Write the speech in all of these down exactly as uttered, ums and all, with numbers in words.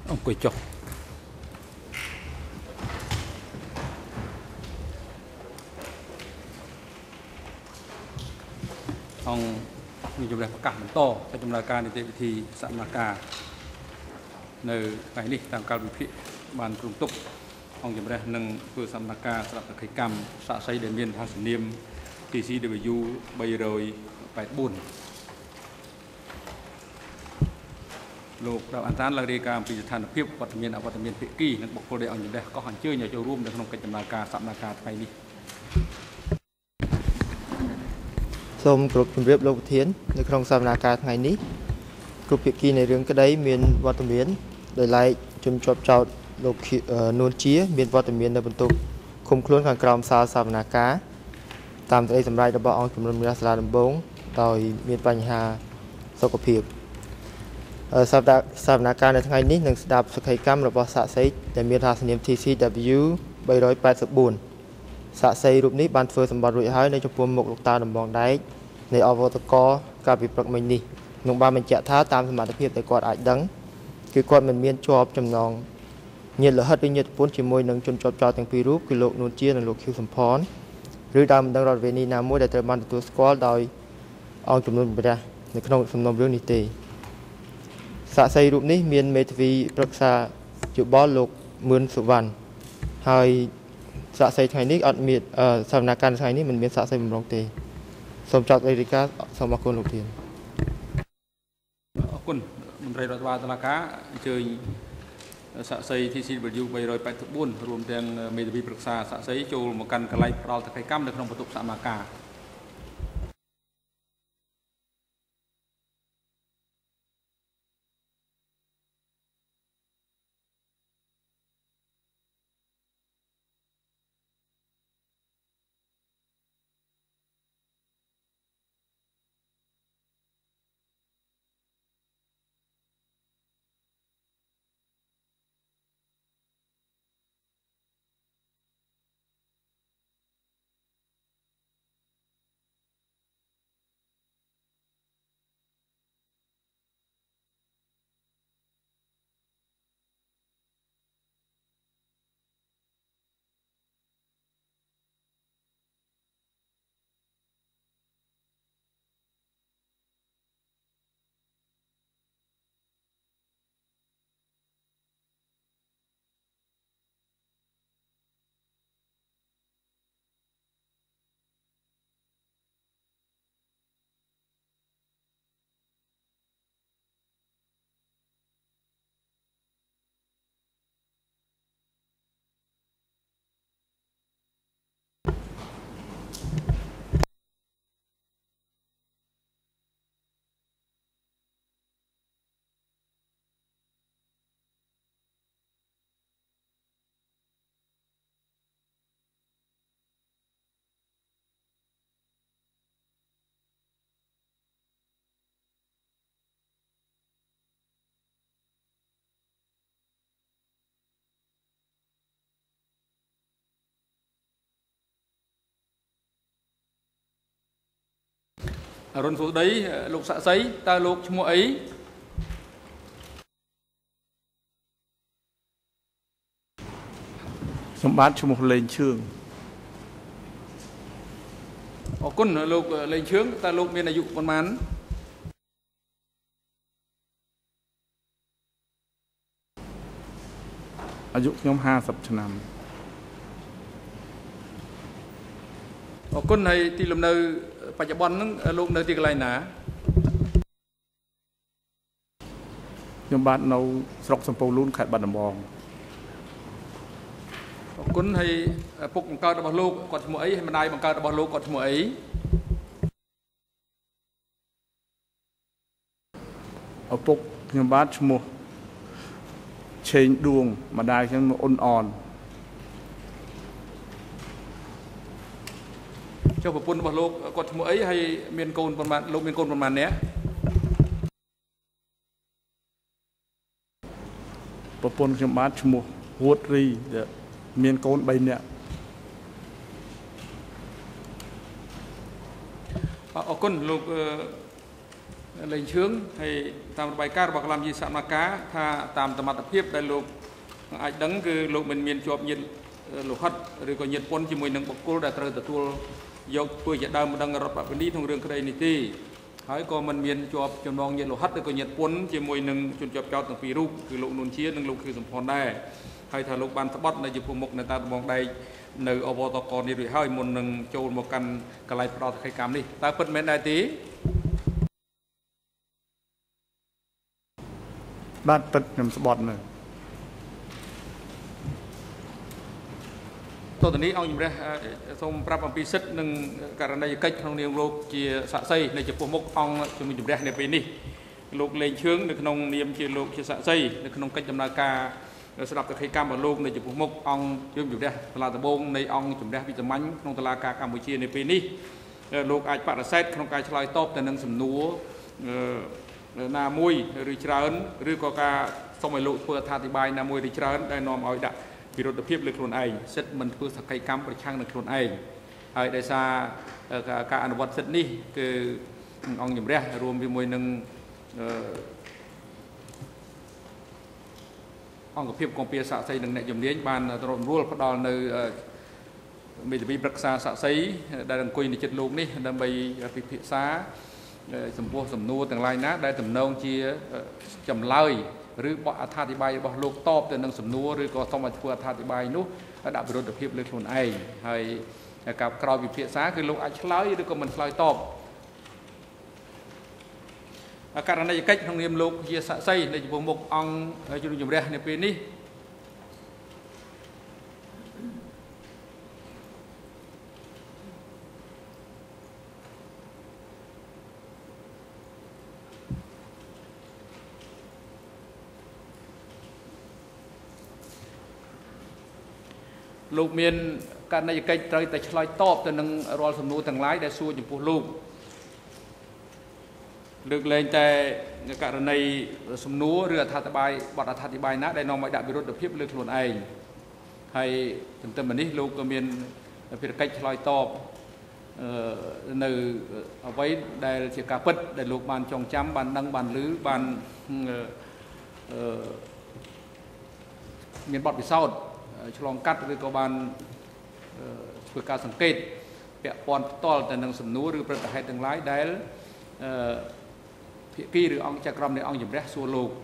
អង្គុយចុះអង្គមានជំរះប្រកាសបន្តទៅដំណើរការនីតិវិធីសកម្មការនៅថ្ងៃនេះតាមកាលវិភាគបានគ្រោងទុកអង្គជំរះនឹងធ្វើសកម្មការស្រាប់តែកម្មសាក្សីដែលមានថាសនាម T C W 384លោកដៅអន្តរឡើងរាយការណ៍អំពីស្ថានភាពវត្តមានអវត្តមានភាគីនិងបុគ្គលដែលអង្គជំរះក៏អញ្ជើញឲ្យចូលរួមនៅក្នុងកិច្ចដំណើរការសកម្មការថ្ងៃនេះសូមគោរពជម្រាបលោកប្រធាននៅក្នុងសកម្មភាពថ្ងៃនេះគ្រប់ភាគីនៃរឿងក្តីមានវត្តមានដោយឡែកជំជាប់ចោតលោកនួនជាមានវត្តមាននៅបន្ទប់ឃុំខ្លួនខាងក្រោមសាលសកម្មភាពតាមសេចក្តីសម្រេចរបស់អង្គជំនុំជម្រះសាលាដំបងដោយមានបញ្ហាសុខភាពសកម្មភាពនៅថ្ងៃនេះនឹងស្ដាប់សក្ខីកម្មរបស់សាក្សីដែលមានថាសនាម T C W 384សាក្សីរូបនេះបានធ្វើសម្បត្តិរួចហើយនៅចំពោះមុខលោកតាដំបងដែកនៃអវតកកាលពីព្រឹកមិញនេះក្នុងបានបញ្ជាក់ថាតាមសមត្ថភាពដែលគាត់អាចដឹងគឺគាត់មិនមានជាប់ចំណងញាតិលហិតឬញាតិពន្ធជាមួយនឹងជនជាប់ចោទទាំងពីររូបគឺលោកនួនជានិងលោកខៀវសំផនឬដើមមិនដឹងរដ្ឋវិន័យណាមួយដែលត្រូវបានទទួលស្គាល់ដោយអង្គជំនុំជម្រះនៅក្នុងសំណុំរឿងនេះទេសាក្សីរូបនេះមានមេធាវីប្រឹក្សាយោបល់លោកមឿនសុវណ្ណហើយសាក្សីថ្ងៃនេះអត់មានសកម្មភាពថ្ងៃនេះមិនមានសាក្សីបំរុងទេសូមចោទរាយការណ៍សូមអរគុណលោកធានអរគុណមន្ត្រីរដ្ឋបាលតុលាការអញ្ជើញសាក្សី T C W 384រួមទាំងមេធាវីប្រឹក្សាសាក្សីចូលមកកាន់កន្លែងផ្ដាល់សក្ខីកម្មនៅក្នុងបន្ទប់សកម្មការអរុនសួស្ដីលោកសាក្សីតើលោកឈ្មោះអីសម្បត្តិឈ្មោះលេងឈឿងអរគុណលោកលេងឈឿងតើលោកមានអាយុប៉ុន្មានអាយុខ្ញុំห้าสิบឆ្នាំអរគុណហើយទីលំនៅបច្ចុប្បន្នហ្នឹងលោកនៅទីកន្លែងណាខ្ញុំបាទនៅស្រុកសំពៅលូនខេត្តបាត់ដំបងអរគុណហើយពុកបង្កើតរបស់លោកគាត់ឈ្មោះអីហើយម្ដាយបង្កើតរបស់លោកគាត់ឈ្មោះអីឪពុកខ្ញុំបាទឈ្មោះឆេងឌួងម្ដាយខ្ញុំអ៊ុនអនចុះប្រពន្ធរបស់លោកគាត់ឈ្មោះអីហើយមានកូនប៉ុន្មានលោកមានកូនប៉ុន្មាននាក់ប្រពន្ធខ្ញុំបាទឈ្មោះហួតរីមានកូនបីនាក់អរគុណលោក lên chướng hay tam bài ca bạc làm gì sạm na cá tha tam tam mặt phiếp đại lục ai đắng cứ lục mình miền chọp nhiệt lục hất rồi còn nhiệt quân chỉ mùi nâng bọc cô đã từ từ tua dọc vừa giờ đâm đang rập bạc đi thông đường cái đây nị ti hãy còn mình miền chọp cho nong nhiệt lục hất rồi còn nhiệt quân chỉ mùi nâng chun chọp cho từng phi rúคือlục nôn chia nâng lụcคือสมพรได้hay thà lục ban thấp bátในจุดมุกในตาบองใดในอบตกรนี่ด้วยให้มนหนึ่งโจมกันกลายปลอดใครกรรมนี่ตาเปิดเม็ดได้ตีบ้านปิดน้ำสบอดเลยตัวนี้เอาอย่างไรทรงปรับปีศิษย์หนึ่งการในกิจของเนียงโลกเจียสะไซในจุดมุกองจมีจุดแรกในปีนี้โลกเลงเชื้อในขนมเนียมเจียโลกเจียสะไซในขนมกิจจำนาการสำหรับตะไคร้กรรมของโลกในจุดมุกองจุดจุดแรกตลาดตะบงในองจุดแรกวิจมันของตลาดการกัมพูชีในปีนี้โลกอาจปะเซตขนมการชลายตบแต่หนึ่งสำนัวนามุยหรือเชิญหรือก็การสมัยโลกเปิดทาติบายนามุยหรือเชิญได้นอมเอาดักวิโรธเพียบเลยคนไอเซตมันเพื่อสักไก่กรรมประชังในคนไอไอได้ซาการอนุวัตเซตนี้คือองอย่างแรกรวมไปมวยหนึ่งองกับเพียบกองเปียสะไซหนึ่งในจำเลี้ยงบานตรมรัวพอดอนในมีแต่มีปรักษาสะไซได้ดังคุยในจุดลูกนี่ดังใบพิพิษาสมบูรณ์สมนูต่างหลายนะได้ตำนองเชียจำเลยหรือบ่อธาติบายบ่อโลกตอบแต่หนึ่งสำนัวหรือก็ต้องมาเพื่อธาติบายนู้ดับรถดับเพียบเลยคนไอให้กับกราววิพิษาคือโลกอัจฉริยะหรือก็มันลอยตอบอาการในกิจของเรียมโลกเชียสะไซในจุดมุกองจุดจุดแรกในปีนี้ลูกเมียนการในกิจใจแต่ชลอยตอบแต่หนึ่งรอสำนูต่างหลายได้สู้อยู่พวกลูกเลือกเลยแต่การในสำนูเรือธาตุบายบอดธาตุบายนะได้นองไม่ดับวิรุธเพียบเลือกหลุนเองให้ถึงเต็มแบบนี้ลูกก็เมียนพิจารณาชลอยตอบในเอาไว้ได้เสียการปิดได้ลูกบานจงจำบานดังบานหรือบานเมียนบอดไปเศร้าฉลองกัดหรือก็บานเพื่อการสังเกตเปียปอนตอลแต่หนังสำนูหรือประเทศต่างหลายได้พิกีหรือองจักรมในองอย่างแรกส่วนโลก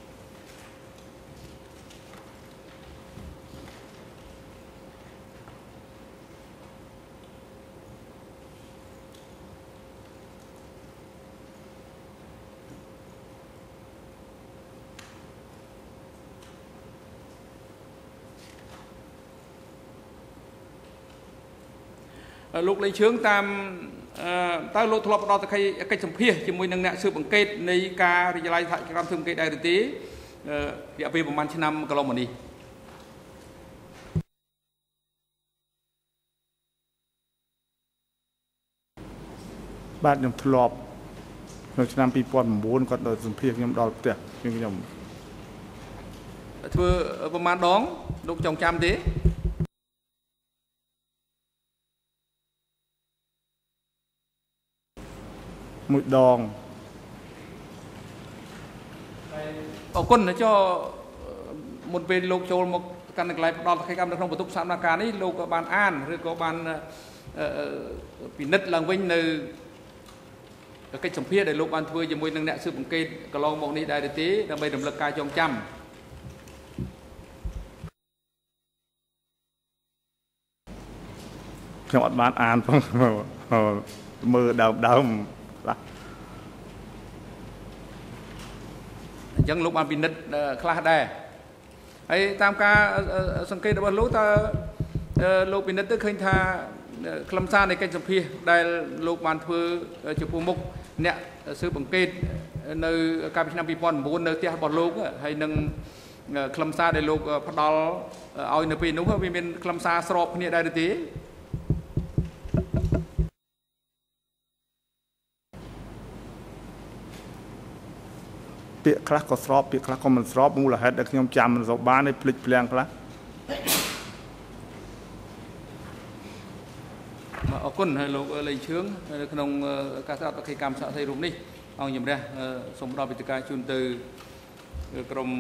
ลูกเลยเชื้อตามตาโลทลบดอตะไคไก่สมเพียจมวยนังเนี่ยสืบบังเกตในการวิจัยกิจกรรมสืบบังเกตได้หรือตีเดี๋ยวไปประมาณชั่วโมงก็ลงมาดีบ้านยมทลบในชั่วโมงปีปอนหมุนก็โดยสมเพียยมดอลเตะยังยมเธอประมาณดองลูกจงจำดีมุดดองเอาก้นนะจ่อมุดเป็นโลกโจมกันอะไรดอลใครกำลังทำประตูสามนาการนี้โลกบานอ่านหรือก็บานปีนิดหลังวิ่งในcáiสมเพียรได้โลกบานทัวร์จะมวยนังเนี่ยซื้อบังเกตก็ลองมองนี้ได้ดีตีดังไปดำเนินการจงจำจังหวัดบ้านอ่านฟังมือดาวดาวยังลูกบานปีนิดคลาดได้ไอ้ตามการสังเกตว่าลูกตาลูกปีนิดตึกเคยท่าคลำซาในการสมเพียรได้ลูกบานทัวร์จุปูมุกเนี่ยซื้อบังเกตในการพิจารณาปีปอนบุญในที่บอลลูกให้หนึ่งคลำซาได้ลูกพัดดอลเอาในปีนู้นมีเป็นคลำซาสอบเนี่ยได้ดี ปีกคลักก็สอบปีกคลักก็มันสอบมูลเหตุเด็กยมจำมันสอบบ้านในผลิตเพลียงคลักมาเอาก้นให้ลูกเลยเชื้อขนมการสอบตะไคร้กรรมสะไซรุ่มนี่អង្គជំរះសូមដល់វិទ្យការជូនទៅក្រុម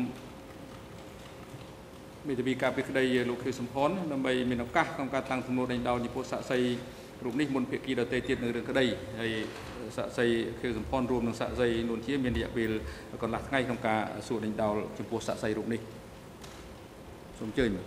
មេធាវីការពីក្តីលោកខៀវសំផនដើម្បីមានឱកាសក្នុងការតាំងទំនួលដេញដោលចំពោះសាក្សីរូបនេះមុនភាគីដទៃទៀតនៅរឿងក្តីហើយសាក្សីខៀវសំផនរួមនឹងសាក្សីនួនជាមានរយៈពេលកន្លះថ្ងៃក្នុងការសួរដេញដោលចំពោះសាក្សីរូបនេះសូមអញ្ជើញ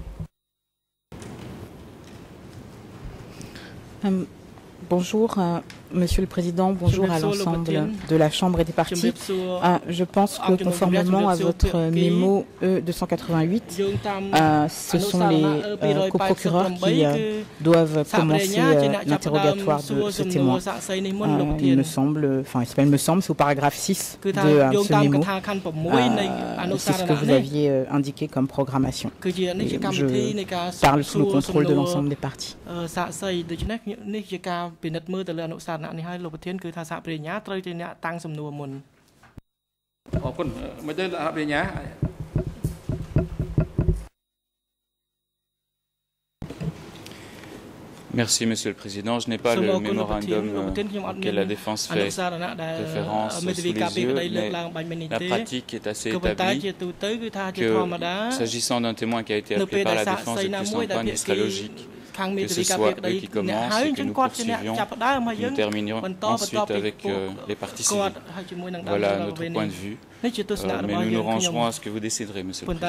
Bonjour, euh, Monsieur le Président, bonjour à l'ensemble de la Chambre et des partis. Euh, je pense que conformément à votre mémo E deux cent quatre-vingt-huit, euh, ce sont les euh, coprocureurs qui euh, doivent commencer euh, l'interrogatoire de ce témoin. Euh, il me semble, enfin il me semble, c'est au paragraphe six de euh, ce mémo. Euh, c'est ce que vous aviez euh, indiqué comme programmation. Et je parle sous le contrôle de l'ensemble des partis. ពិនិត្យមើលទៅលើអនុសារណៈនេះហើយលោកប្រធានគឺថាសហប្រញ្ញាត្រូវជាអ្នកតាំងសំណួរមុនអរគុណមិនទេសហប្រញ្ញា Merci, Monsieur le Président. Je n'ai pas le mémorandum auquel la défense fait référence sous les yeux, mais la pratique est assez établie que, s'agissant d'un témoin qui a été appelé par la défense depuis son temps, il serait logique que ce soit eux qui commencent et que nous poursuivions, que nous terminions ensuite avec euh, les parties civiles. Voilà notre point de vue, euh, mais nous nous rangerons à ce que vous déciderez, Monsieur le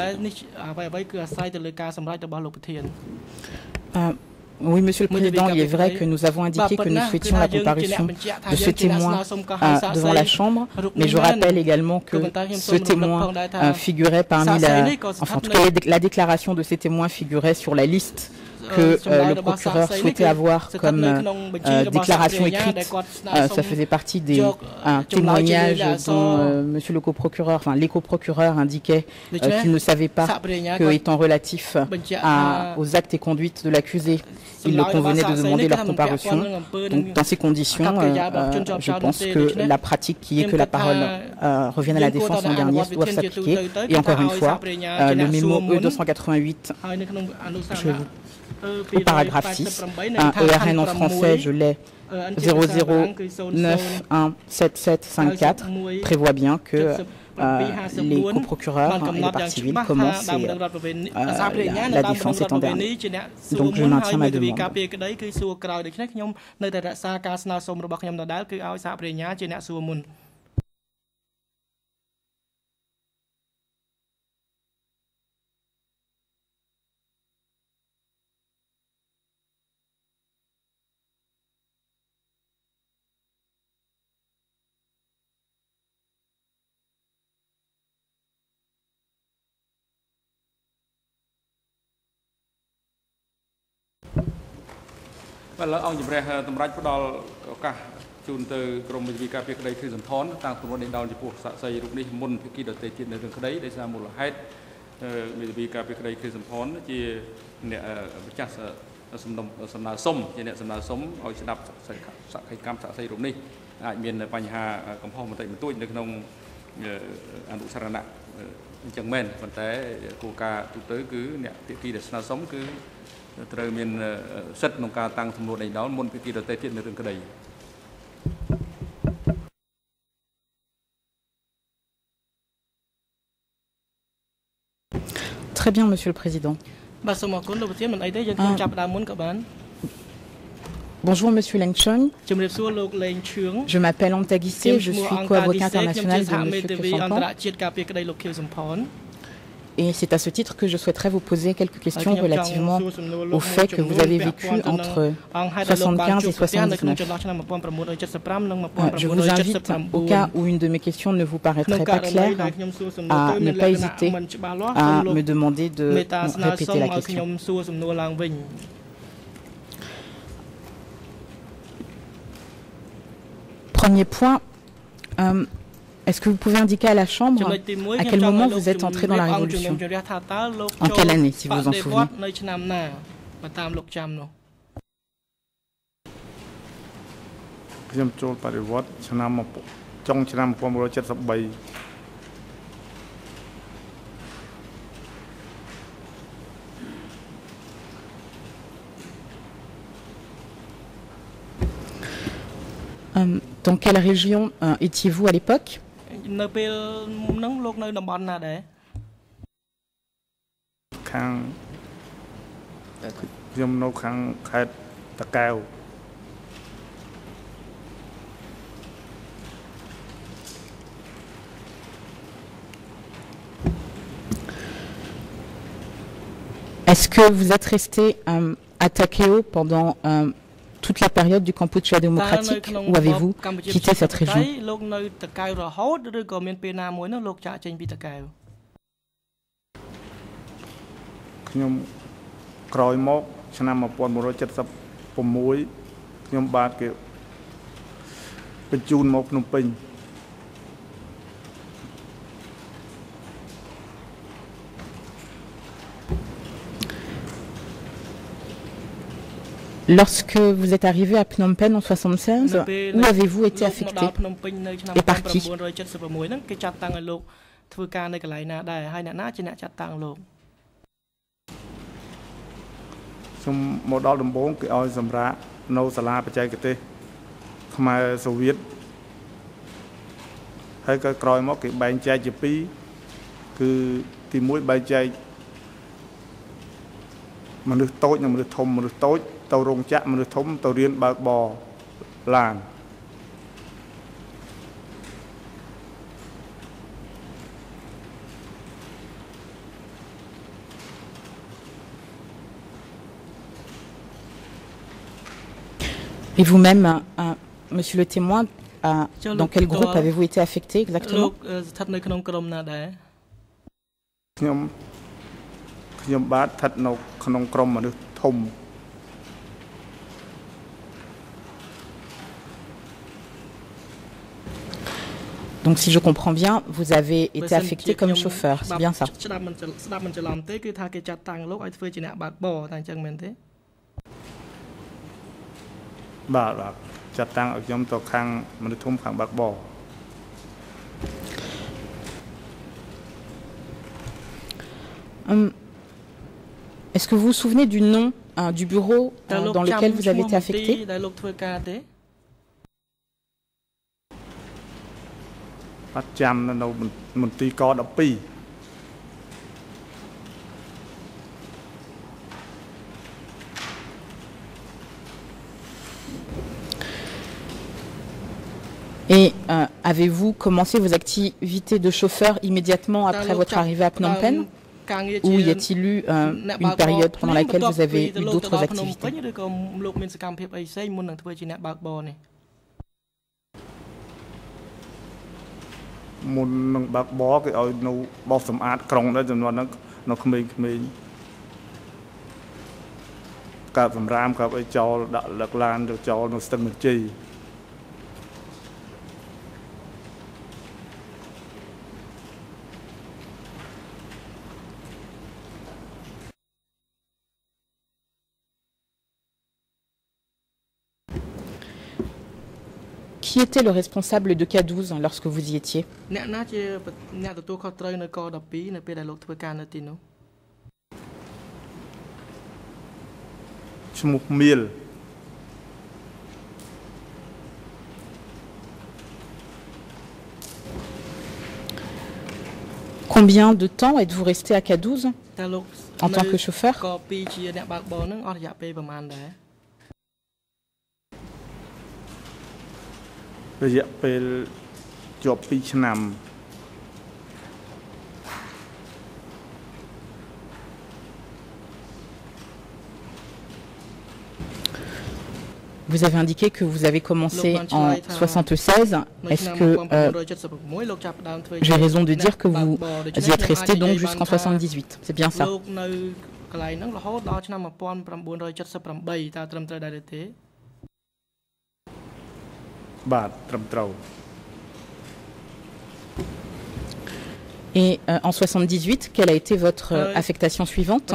Président. Euh, Oui, Monsieur le Président, il est vrai que nous avons indiqué que nous souhaitions la comparution de ce témoin euh, devant la Chambre, mais je rappelle également que ce témoin euh, figurait parmi la... Enfin, en tout cas, la déclaration de ces témoins figurait sur la liste que euh, le procureur souhaitait avoir comme euh, déclaration écrite. Euh, ça faisait partie des euh, témoignages dont euh, Monsieur le coprocureur, enfin les coprocureurs indiquaient euh, qu'ils ne savaient pas que, étant relatif à, aux actes et conduites de l'accusé, il leur convenait de demander leur comparution. Donc, dans ces conditions, euh, euh, je pense que la pratique qui est que la parole euh, revienne à la défense en dernier doit s'appliquer. Et encore une fois, euh, le mémo E deux cent quatre-vingt-huit, je vais vous au paragraphe six, un E R N en français, je l'ai zéro zéro neuf un sept sept cinq quatre, prévoit bien que euh, les coprocureurs et les parties civiles commencent et euh, la, la défense est en dernier. Donc je maintiens ma demande. Well, ông chụp ra tầm rách bắt đầu cả chun từ gồm một vị cà phê đây khi dần thon tăng từ một đến đầu chụp buộc sạ xây lúc này môn phía kia đợt tây trên đường cái đấy để ra một là hết một vị cà phê đây khi dần thon chỉ nè chắc sầm đồng sầm nào sông chỉ nè sầm nào sống ở sẽ đập sẽ sạ khai cam sạ xây lúc này ai miền Pành Hà cầm phong một tay một tuổi được nông anh đủ sara nặng chẳng men còn té cô ca tụ tới cứ nè phía kia để nào sống cứត្រូវមានសិទ្ធិក្នុងការតាំងសំណួរដេញដោលមុនពីទីដទៃទៀតនៅរឿងក្តី Très bien, Monsieur le Président. Bonjour Monsieur Leng Chong. Je m'appelle Ong Tagissé, je suis co-avocat international de Monsieur Kheo Samphan. Et c'est à ce titre que je souhaiterais vous poser quelques questions relativement au fait que vous avez vécu entre soixante-quinze et soixante-dix-neuf. Euh, je vous invite, au cas où une de mes questions ne vous paraîtrait pas claire, à ne pas hésiter à me demander de répéter la question. Premier point. Euh, Est-ce que vous pouvez indiquer à la Chambre à quel moment vous êtes entré dans la Révolution? En quelle année, si vous vous en souvenez? Euh, dans quelle région euh, étiez-vous à l'époque? Est-ce que vous êtes resté euh, à Takeo pendant euh, toute la période du Kampuchea démocratique ou avez-vous quitté cette région? Lorsque vous êtes arrivé à Phnom Penh en soixante-seize, où avez-vous été affecté et par qui? Et vous-même, euh, monsieur le témoin, euh, dans quel groupe avez-vous été affecté exactement? Donc si je comprends bien, vous avez été affecté comme chauffeur, c'est bien ça? Hum, Est-ce que vous vous souvenez du nom hein, du bureau hein, dans lequel vous avez été affecté? Et euh, avez-vous commencé vos activités de chauffeur immédiatement après votre arrivée à Phnom Penh? Ou y a-t-il eu euh, une période pendant laquelle vous avez eu d'autres activités? Qui était le responsable de K douze lorsque vous y étiez? Combien de temps êtes-vous resté à K douze en tant que chauffeur? Vous avez indiqué que vous avez commencé en soixante-seize. Est-ce que euh, j'ai raison de dire que vous y êtes resté donc jusqu'en soixante-dix-huit? C'est bien ça? Et euh, en soixante-dix-huit, quelle a été votre euh, affectation suivante?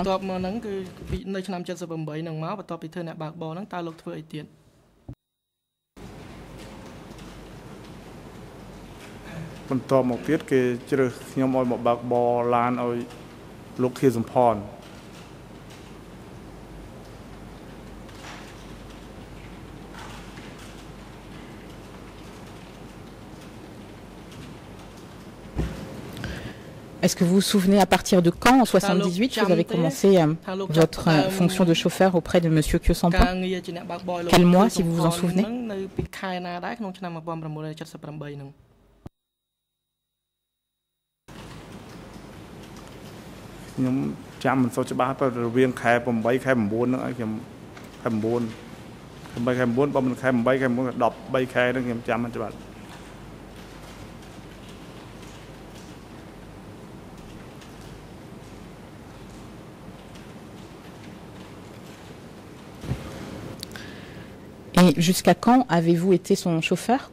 Est-ce que vous vous souvenez à partir de quand, en soixante-dix-huit, vous avez commencé euh, votre euh, fonction de chauffeur auprès de Monsieur Khieu Samphan? Quel mois, si vous vous en souvenez? Et jusqu'à quand avez-vous été son chauffeur?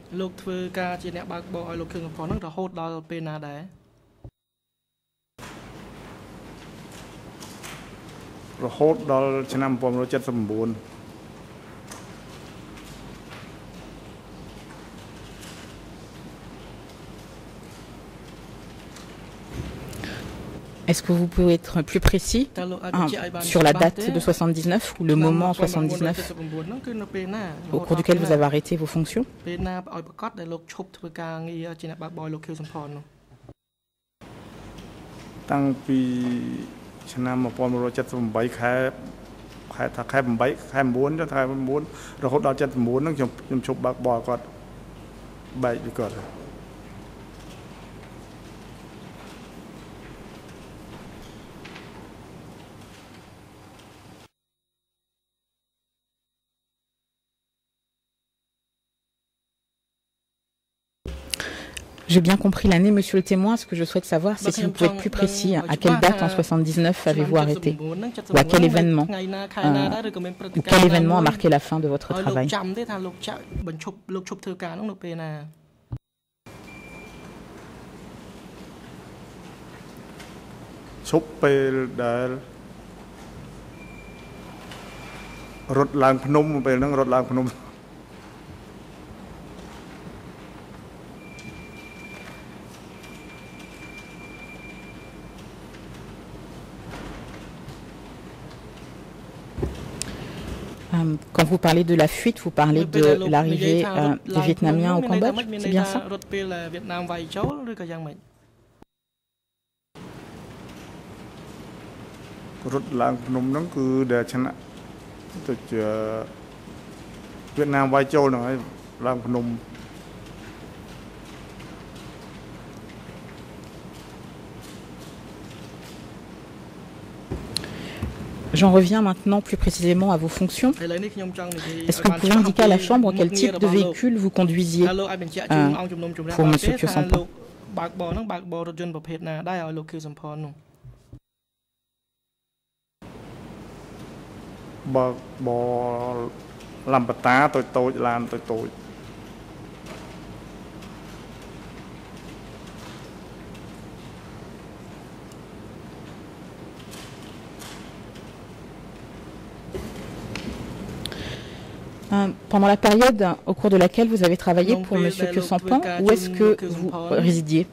Est-ce que vous pouvez être plus précis hein, sur la date de soixante-dix-neuf ou le moment soixante-dix-neuf au cours duquel vous avez arrêté vos fonctions? J'ai bien compris l'année, monsieur le témoin. Ce que je souhaite savoir, c'est si vous pouvez être plus précis. À quelle date en soixante-dix-neuf avez-vous arrêté? Ou à quel événement euh, ou quel événement a marqué la fin de votre travail? Quand vous parlez de la fuite, vous parlez de l'arrivée euh, des Vietnamiens au Cambodge, c'est bien ça? J'en reviens maintenant plus précisément à vos fonctions. Est-ce que vous pouvez indiquer à la Chambre quel type de véhicule vous conduisiez euh, pour M. Khieu Samphan? Pendant la période au cours de laquelle vous avez travaillé pour M. Khieu Samphan, où est-ce que vous résidiez?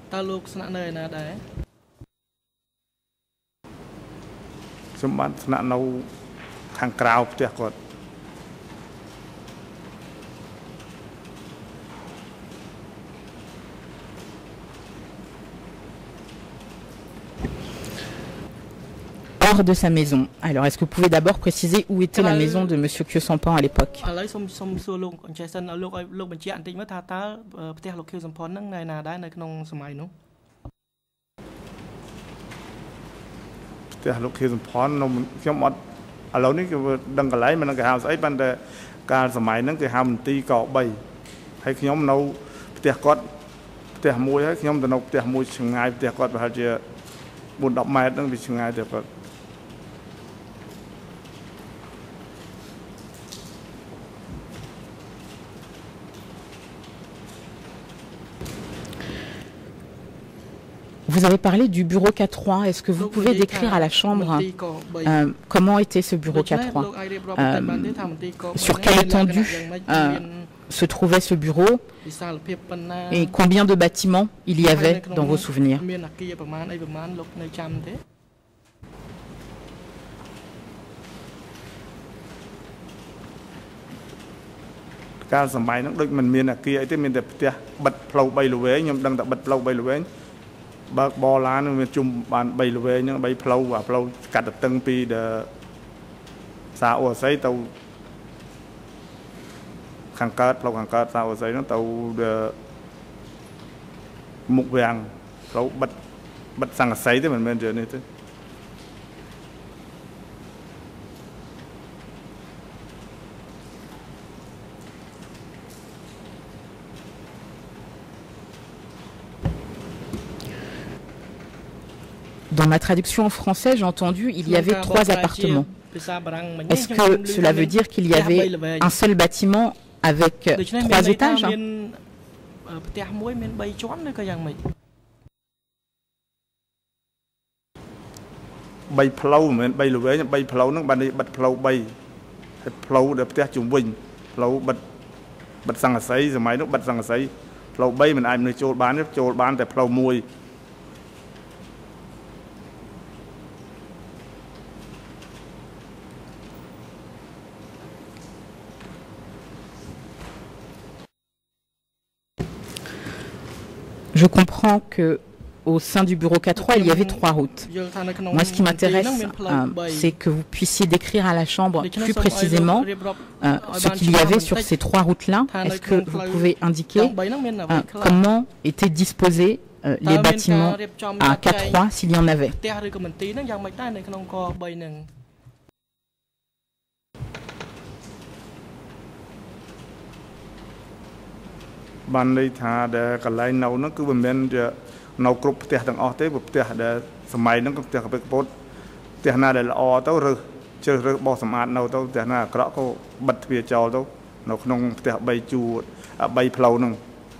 De sa maison. Alors, est-ce que vous pouvez d'abord préciser où était la maison de M. Khieu Samphan à l'époque? Vous avez parlé du bureau K trois. Est-ce que vous pouvez décrire à la Chambre euh, comment était ce bureau K trois, euh, sur quelle étendue euh, se trouvait ce bureau et combien de bâtiments il y avait dans vos souvenirs? បើកបឡានវាជុំបានបីល្វែងហ្នឹងបីផ្លូវអាផ្លូវកាត់តឹងពីសាអូស័យទៅខាងកើតផ្លូវខាងកើតសាអូស័យហ្នឹងទៅមុខវាំងផ្លូវបិទបិទសង្កសីទេមិនមែនរឿងនេះទេ Dans ma traduction en français, j'ai entendu il y avait trois appartements. Est-ce que cela veut dire qu'il y avait un seul bâtiment avec trois étages? Bay flow មិនមែនbayល្វែង bay flow ហ្នឹងបានបិទ flow 3 flow ដែលផ្ទះជុំវិញ flow បិទបិទសង្កសីសម័យនោះបិទសង្កសី flow 3មិនអាចមនុស្សចូលបានទេចូលបានតែ flow 1 Je comprends que au sein du bureau K trois, il y avait trois routes. Moi, ce qui m'intéresse, euh, c'est que vous puissiez décrire à la Chambre plus précisément euh, ce qu'il y avait sur ces trois routes-là. Est-ce que vous pouvez indiquer euh, comment étaient disposés euh, les bâtiments à K trois s'il y en avait? Ban đây thà để cái lại nấu nó cứ bên bên nấu cướp tiệt thằng ở thế bột tiệt để sớm nó cũng tiệt cái bột tiệt nào để là o tao rồi chơi rồi bỏ sớm ăn nấu tao tiệt nào cái đó có bật về trò tao nấu nông tiệt bay chu bay plau nông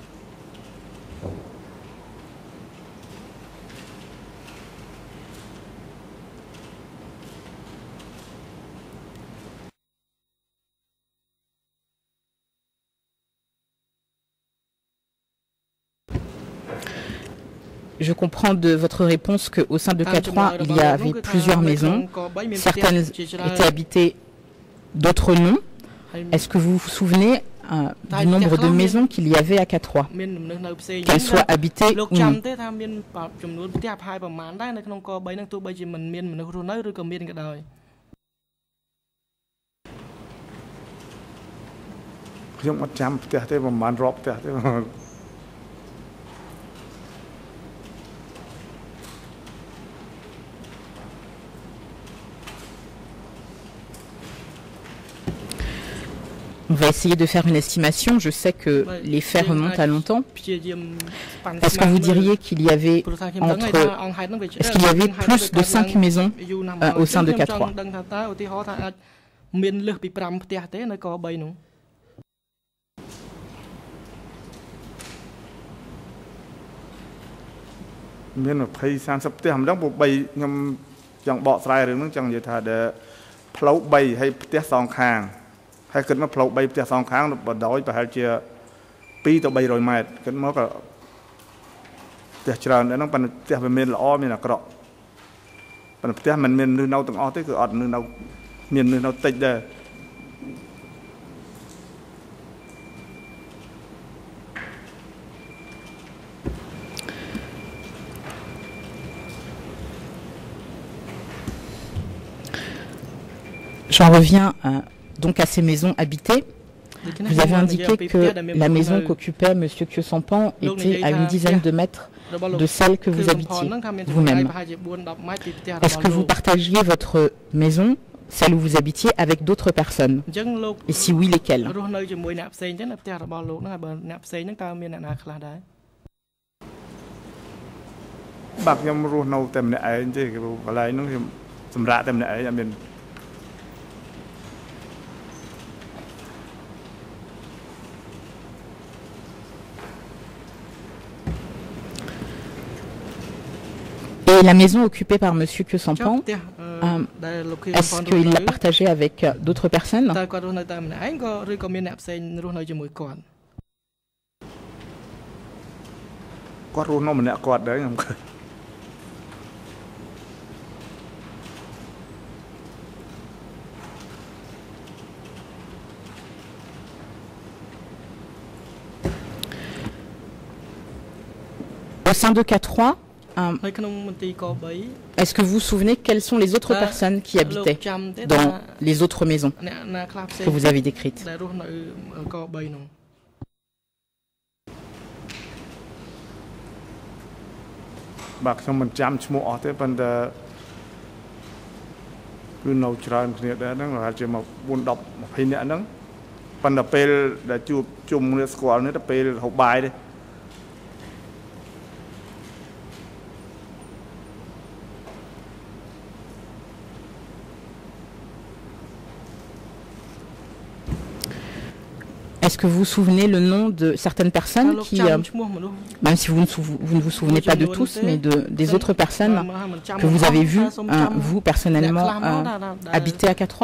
Je comprends de votre réponse qu'au sein de K trois, il y avait plusieurs maisons. Certaines étaient habitées, d'autres non. Est-ce que vous vous souvenez euh, du nombre de maisons qu'il y avait à K trois, qu'elles soient habitées ou non? On va essayer de faire une estimation. Je sais que les faits remontent à longtemps. Est-ce que vous diriez qu'il y avait entre, est-ce qu'il y avait plus de cinq maisons euh, au sein de K trois? Hay cần mà flow bay từ song kháng bắt đầu phải hay chia pi từ bay rồi mệt cần mà cái từ chờ nó bằng từ về miền lõ miền là cọ bằng từ mình miền nơi nào từng ở tới cứ ở nơi nào miền nơi nào tịch đây J'en reviens à donc à ces maisons habitées. Vous avez indiqué que la maison qu'occupait M. Kyosampan était à une dizaine de mètres de celle que vous habitiez vous-même. Est-ce que vous partagiez votre maison, celle où vous habitiez, avec d'autres personnes? Et si oui, lesquelles? Et la maison occupée par M. Kyosampan, euh, est-ce qu'il l'a partagée avec euh, d'autres personnes? Au sein de K trois, euh, est-ce que vous vous souvenez quelles sont les autres personnes qui habitaient dans les autres maisons que vous avez décrites? Bah,ខ្ញុំមិនចាំឈ្មោះអស់ទេប៉ុន្តែគឺនៅច្រើនគ្នាដែរហ្នឹងប្រហែលជាមកbốn, mười, hai mươiនាក់ហ្នឹងប៉ុន្តែពេលដែលជួបជុំគ្នាស្គាល់នេះទៅពេលហូបបាយទេ Est-ce que vous vous souvenez le nom de certaines personnes qui, euh, même si vous ne, vous ne vous souvenez pas de tous, mais de, des autres personnes que vous avez vues, euh, vous personnellement, euh, habiter à Quatre Trois?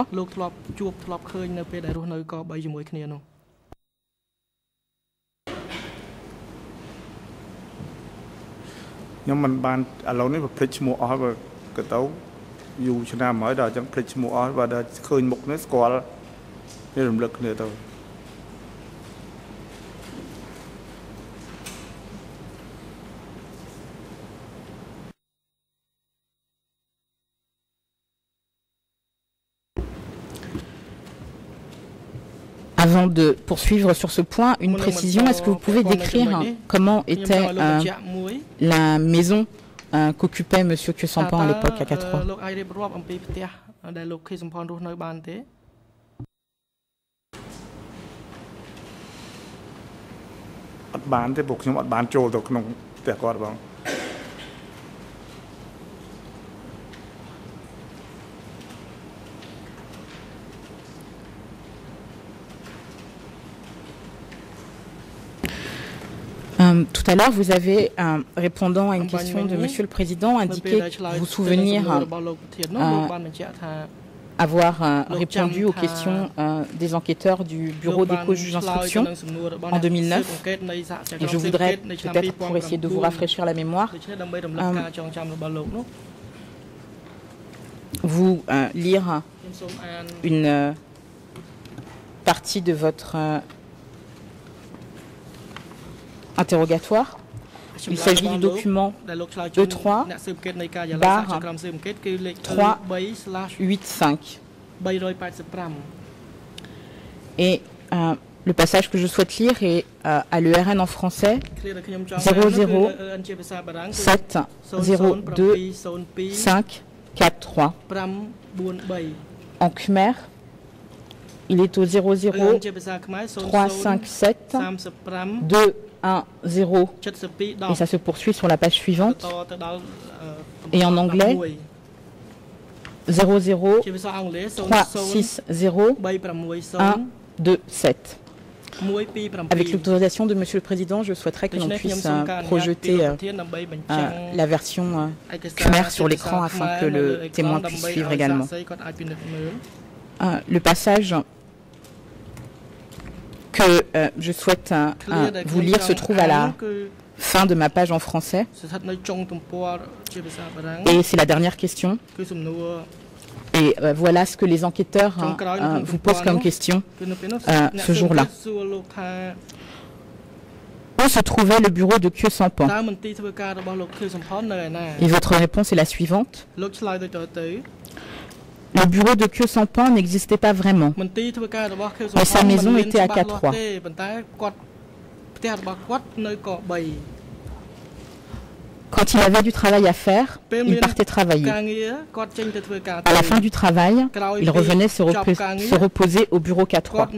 Avant de poursuivre sur ce point, une précision, est-ce que vous pouvez décrire hein, comment était euh, la maison euh, qu'occupait M. Khieu Samphan à l'époque à Quatre Trois? Euh, tout à l'heure, vous avez, euh, répondant à une question de Monsieur le Président, indiqué vous souvenir euh, avoir euh, répondu aux questions euh, des enquêteurs du Bureau d'écho juge d'instruction en deux mille neuf. Et je voudrais, peut-être pour essayer de vous rafraîchir la mémoire, euh, vous euh, lire une euh, partie de votre euh, interrogatoire. Il s'agit du document E trois barre trois huit cinq. Et euh, le passage que je souhaite lire est euh, à l'E R N en français zéro zéro sept zéro deux cinq quatre trois. En khmer, il est au zéro zéro trois cinq sept deux un zéro et ça se poursuit sur la page suivante. Et en anglais, zéro zéro trois six zéro un deux sept. Avec l'autorisation de Monsieur le Président, je souhaiterais que l'on puisse euh, projeter euh, euh, la version euh, khmer sur l'écran afin que le témoin puisse suivre également. Euh, le passage que euh, je souhaite euh, euh, vous lire se trouve à la fin de ma page en français. Et c'est la dernière question. Et euh, voilà ce que les enquêteurs euh, vous posent comme question euh, ce jour-là. Où se trouvait le bureau de Khieu Samphan? Et votre réponse est la suivante. Le bureau de Khieu Samphan n'existait pas vraiment, mais sa maison était à Quatre Trois. Quand il avait du travail à faire, il partait travailler. À la fin du travail, il revenait se, repos se reposer au bureau Quatre Trois.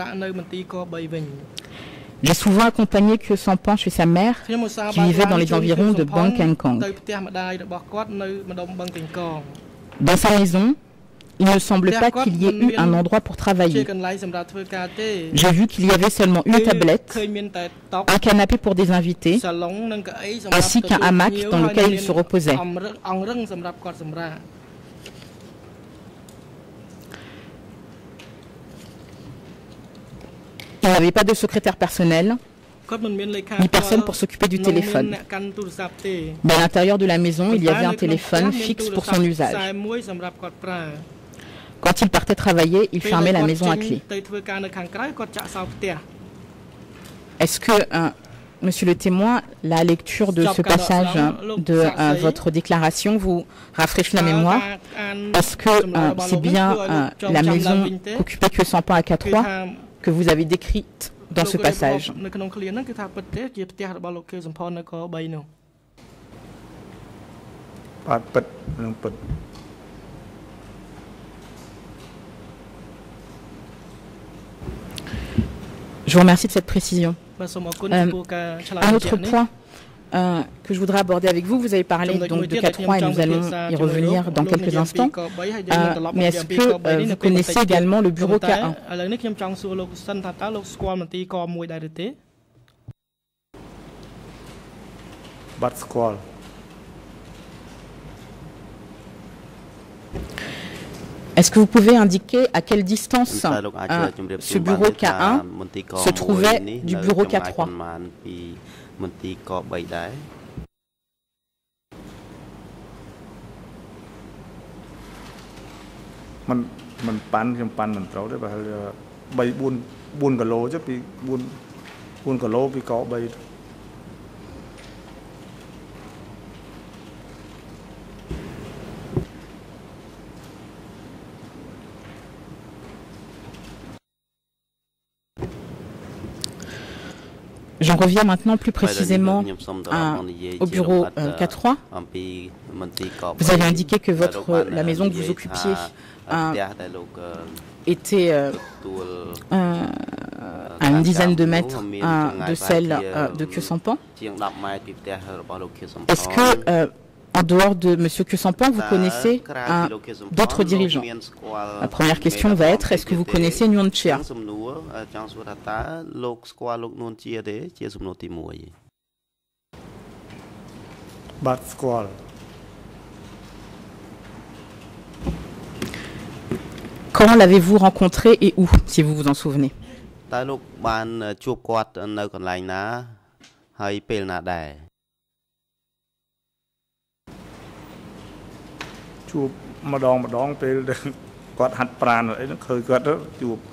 J'ai souvent accompagné Khieu Samphan chez sa mère, qui vivait dans les environs de Bang Keng Kong. Dans sa maison, il ne semble pas qu'il y ait eu un endroit pour travailler. J'ai vu qu'il y avait seulement une tablette, un canapé pour des invités, ainsi qu'un hamac dans lequel il se reposait. Il n'y avait pas de secrétaire personnel, ni personne pour s'occuper du téléphone. Dans l'intérieur de la maison, il y avait un téléphone fixe pour son usage. Quand il partait travailler, il fermait la maison à clé. Est-ce que euh, Monsieur le témoin, la lecture de ce passage de euh, votre déclaration vous rafraîchit la mémoire. Est-ce que euh, c'est bien euh, la maison qu'occupait Khieu Samphan à K trois que vous avez décrite dans ce passage? Je vous remercie de cette précision. Euh, un autre point euh, que je voudrais aborder avec vous, vous avez parlé donc de K trois et nous allons y revenir dans quelques instants. Euh, mais est-ce que euh, vous connaissez également le bureau K un? Est-ce que vous pouvez indiquer à quelle distance euh, ce bureau K un se trouvait du bureau K trois? Mình mình panខ្ញុំប៉ាន់មិនត្រូវទេបើ3 4 4គីឡូchứពី4 4គីឡូពីក3 J'en reviens maintenant plus précisément à, au bureau euh, K trois. Vous avez indiqué que votre, la maison que vous occupiez euh, était euh, euh, à une dizaine de mètres euh, de celle euh, de Khieu Samphan. Est-ce que, euh, en dehors de M. Khieu Samphan, vous connaissez d'autres dirigeants? La première question va être, est-ce que vous connaissez Nguyen Chia? Quand l'avez-vous rencontré et où, si vous vous en souvenez? ជួបម្ដងម្ដងពេលគាត់ហាត់ប្រាណអីហ្នឹងឃើញគាត់ជួប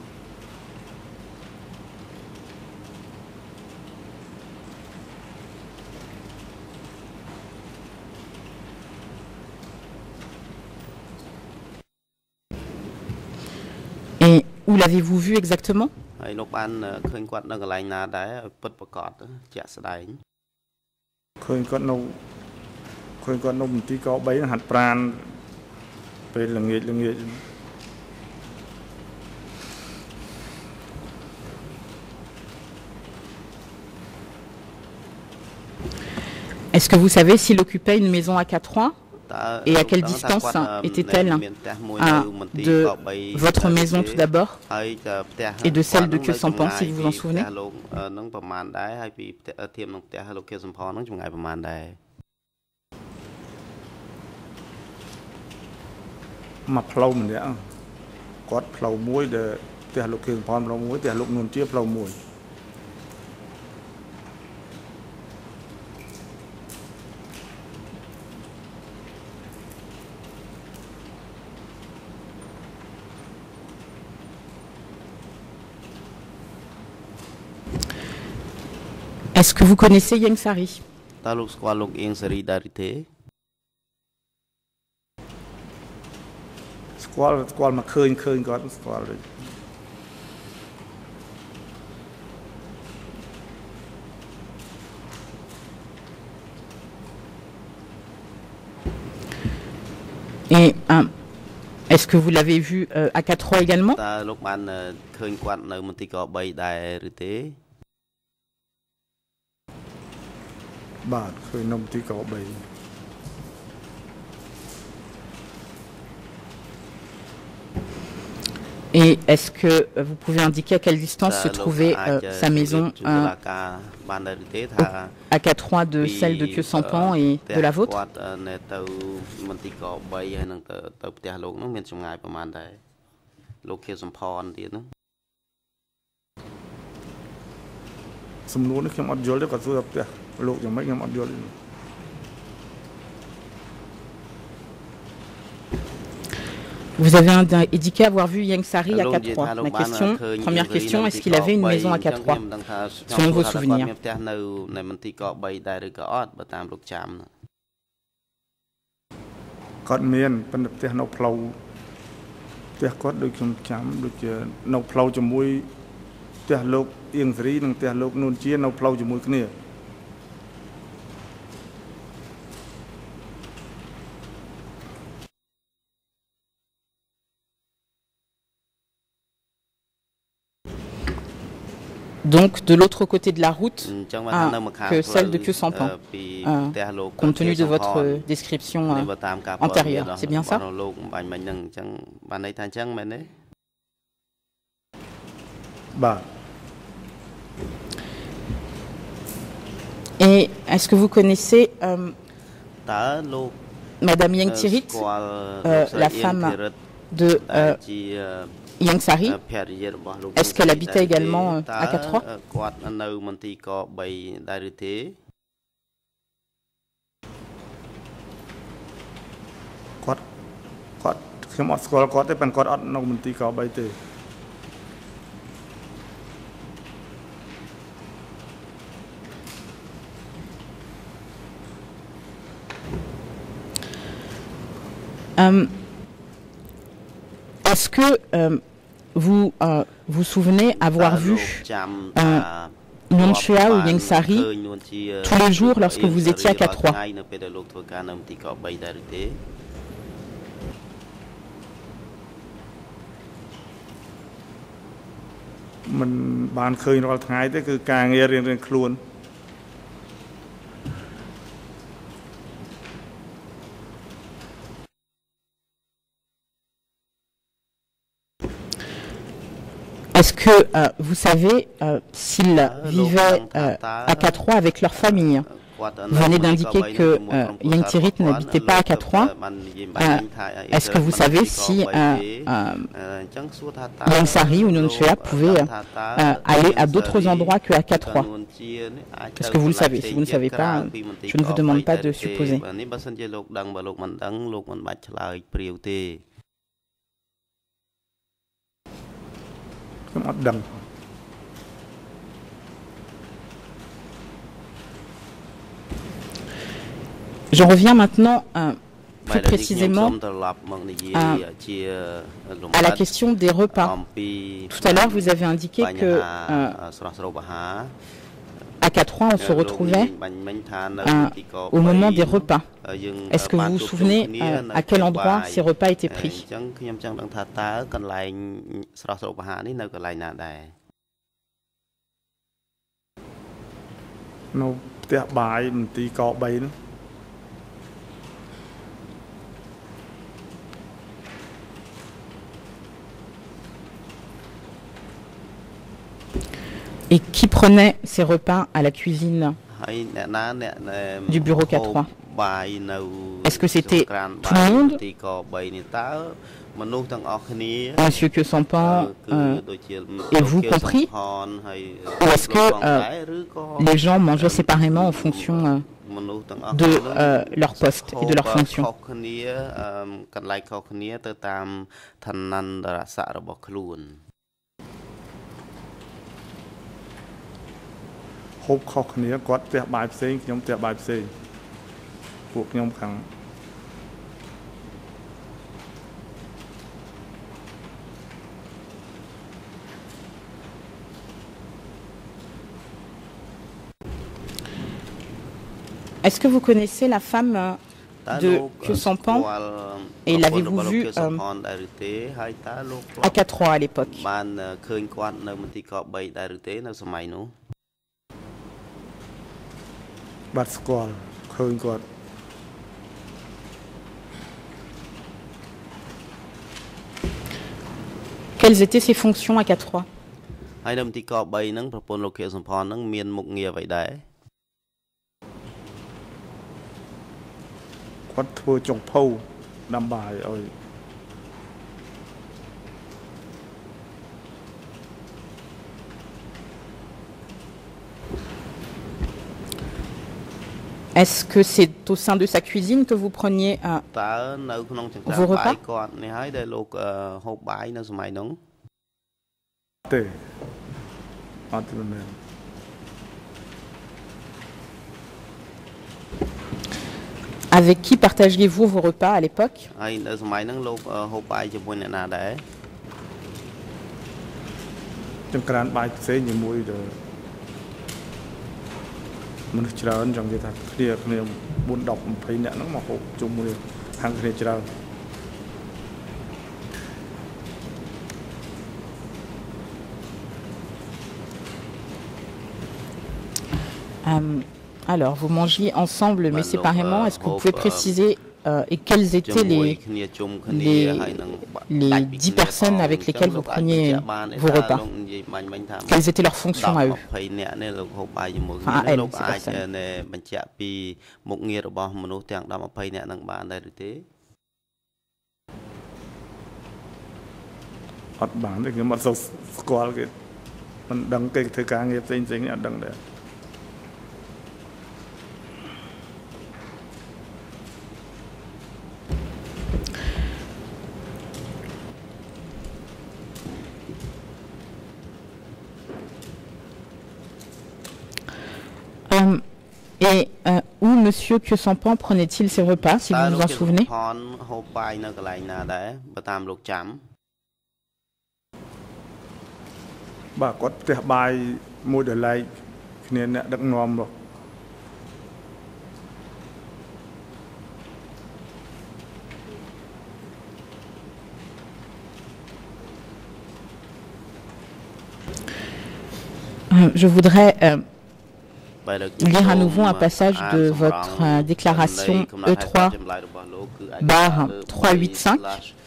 Et où l'avez-vous vu exactement? ហើយលោកបានឃើញគាត់នៅកន្លែងណាដែរពិតប្រាកដជាក់ស្ដែងឃើញគាត់នៅឃើញគាត់នៅមន្ទីរក3ហាត់ប្រាណពេលល្ងាចល្ងាច Est-ce que vous savez s'il occupait une maison à K trois? Et à quelle distance était-elle de votre maison tout d'abord et de celle de Khieu Samphan, si vous vous en souvenez? Est-ce que vous connaissez Ieng Sary? តើលោកស្គាល់លោកអៀងសារីដែរទេ ស្គាល់ស្គាល់មកឃើញឃើញគាត់ស្គាល់ទេ Et euh, est-ce que vous l'avez vu euh, à K trois également? តើលោកបានឃើញគាត់នៅមន្ទីរក3ដែរឬទេ បាទឃើញនៅមន្ទីរក3 Et est-ce que vous pouvez indiquer à quelle distance se trouvait euh, sa maison euh, à K trois de celle de Khieu Samphan et de la vôtre? Vous avez indiqué avoir vu Ieng Sary à quatre trois. Ma question, première question, est-ce qu'il avait une maison à quatre trois, selon vos souvenirs? Donc, de l'autre côté de la route ah, que celle de Khieu Samphan, euh, compte tenu de votre description euh, antérieure. C'est bien ça? Et est-ce que vous connaissez euh, Madame Ieng Thiriet, euh, la femme de euh, Ieng Sary? Est-ce qu'elle habitait également euh, à quatre trois? Euh, Est-ce que euh, vous euh, vous souvenez avoir vu euh, Nuon Chea ou Ieng Sary tous les jours lorsque vous étiez à quatre trois? Est-ce que euh, vous savez euh, s'ils vivaient euh, à quatre trois avec leur famille? Vous venez d'indiquer que euh, Ieng Thiriet n'habitait pas à quatre trois. Euh, Est-ce que vous savez si euh, euh, Ieng Sary ou Nuon Chea pouvaient euh, aller à d'autres endroits qu'à quatre trois? Est-ce que vous le savez? Si vous ne savez pas, je ne vous demande pas de supposer. J'en reviens maintenant euh, plus précisément à, à la question des repas. Tout à l'heure, vous avez indiqué que euh, à quatre trois, on se retrouvait euh, au moment des repas. Est-ce que vous vous souvenez euh, à quel endroit ces repas étaient pris? Et qui prenait ces repas à la cuisine du bureau quatre trois? Est-ce que c'était tout le monde, Monsieur Khieu Samphan euh, et vous compris? Ou est-ce que euh, les gens mangeaient séparément en fonction euh, de euh, leur poste et de leur fonction? Est-ce que vous connaissez la femme de Khieu Samphan et l'avez-vous vue euh, à quatre trois à l'époque? Quelles étaient ses fonctions à quatre trois? Est-ce que c'est au sein de sa cuisine que vous preniez euh, vos repas? Avec qui partagiez-vous vos repas à l'époque? Euh, alors, vous mangiez ensemble, mais séparément. Est-ce que vous pouvez préciser euh, et quelles étaient les, les, les dix personnes avec lesquelles vous preniez vos repas? Quelles étaient leurs fonctions à eux? Enfin, à elles, ces personnes. Euh, et euh, où Monsieur Kyosampan prenait-il ses repas, si vous vous en souvenez? Euh, je voudrais euh, lire à nouveau un passage de votre euh, déclaration E trois barre trois cent quatre-vingt-cinq.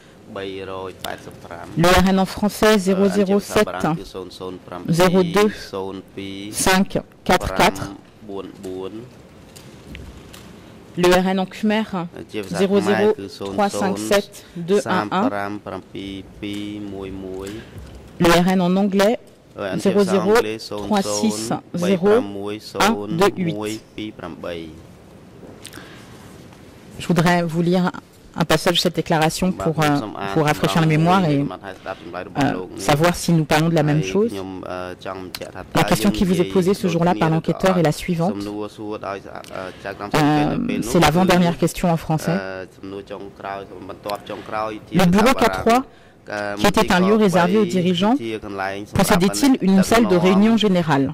Le R N en français zéro zéro sept zéro deux cinq quatre quatre. Le R N en khmer zéro zéro trois cinq sept deux un un. Le R N en anglais zéro zéro trois six zéro un deux huit. Je voudrais vous lire un passage de cette déclaration pour, euh, pour rafraîchir la mémoire et euh, savoir si nous parlons de la même chose. La question qui vous est posée ce jour-là par l'enquêteur est la suivante. Euh, C'est l'avant-dernière question en français. Le bureau K trois, qui était un lieu réservé aux dirigeants, possédait-il une salle de réunion générale?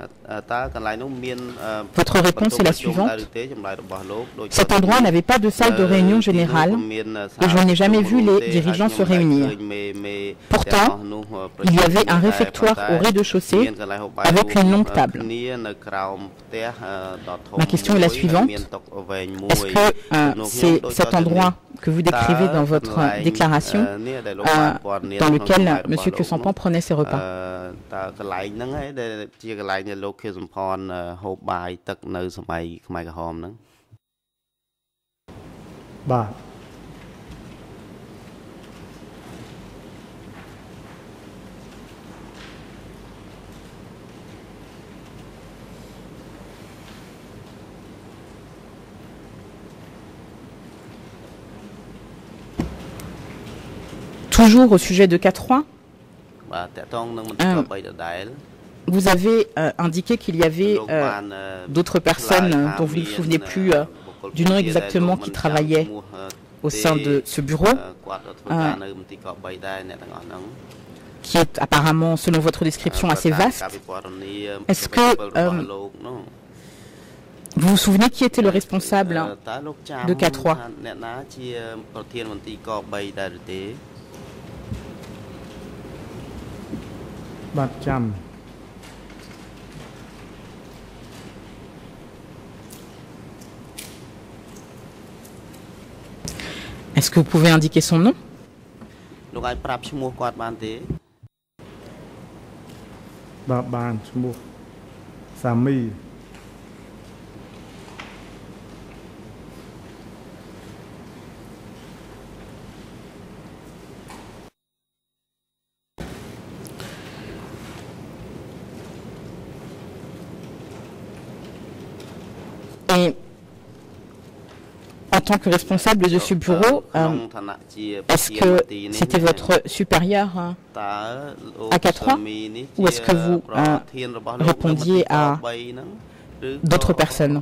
Votre réponse est la suivante. Cet endroit n'avait pas de salle de réunion générale et je n'ai jamais vu les dirigeants se réunir. Pourtant, il y avait un réfectoire au rez-de-chaussée avec une longue table. Ma question est la suivante. Est-ce que euh, c'est cet endroit que vous décrivez dans votre euh, déclaration euh, dans lequel M. Kyosampan prenait ses repas? Bah. Toujours au sujet de K trois, euh, vous avez euh, indiqué qu'il y avait euh, d'autres personnes euh, dont vous ne vous souvenez plus euh, du nom exactement qui travaillaient au sein de ce bureau, euh, qui est apparemment, selon votre description, assez vaste. Est-ce que euh, vous vous souvenez qui était le responsable de K trois? Est-ce que vous pouvez indiquer son nom? Sami. Et tant que responsable de ce bureau, euh, est-ce que c'était votre supérieur hein, à quatre trois ou est-ce que vous euh, répondiez à d'autres personnes?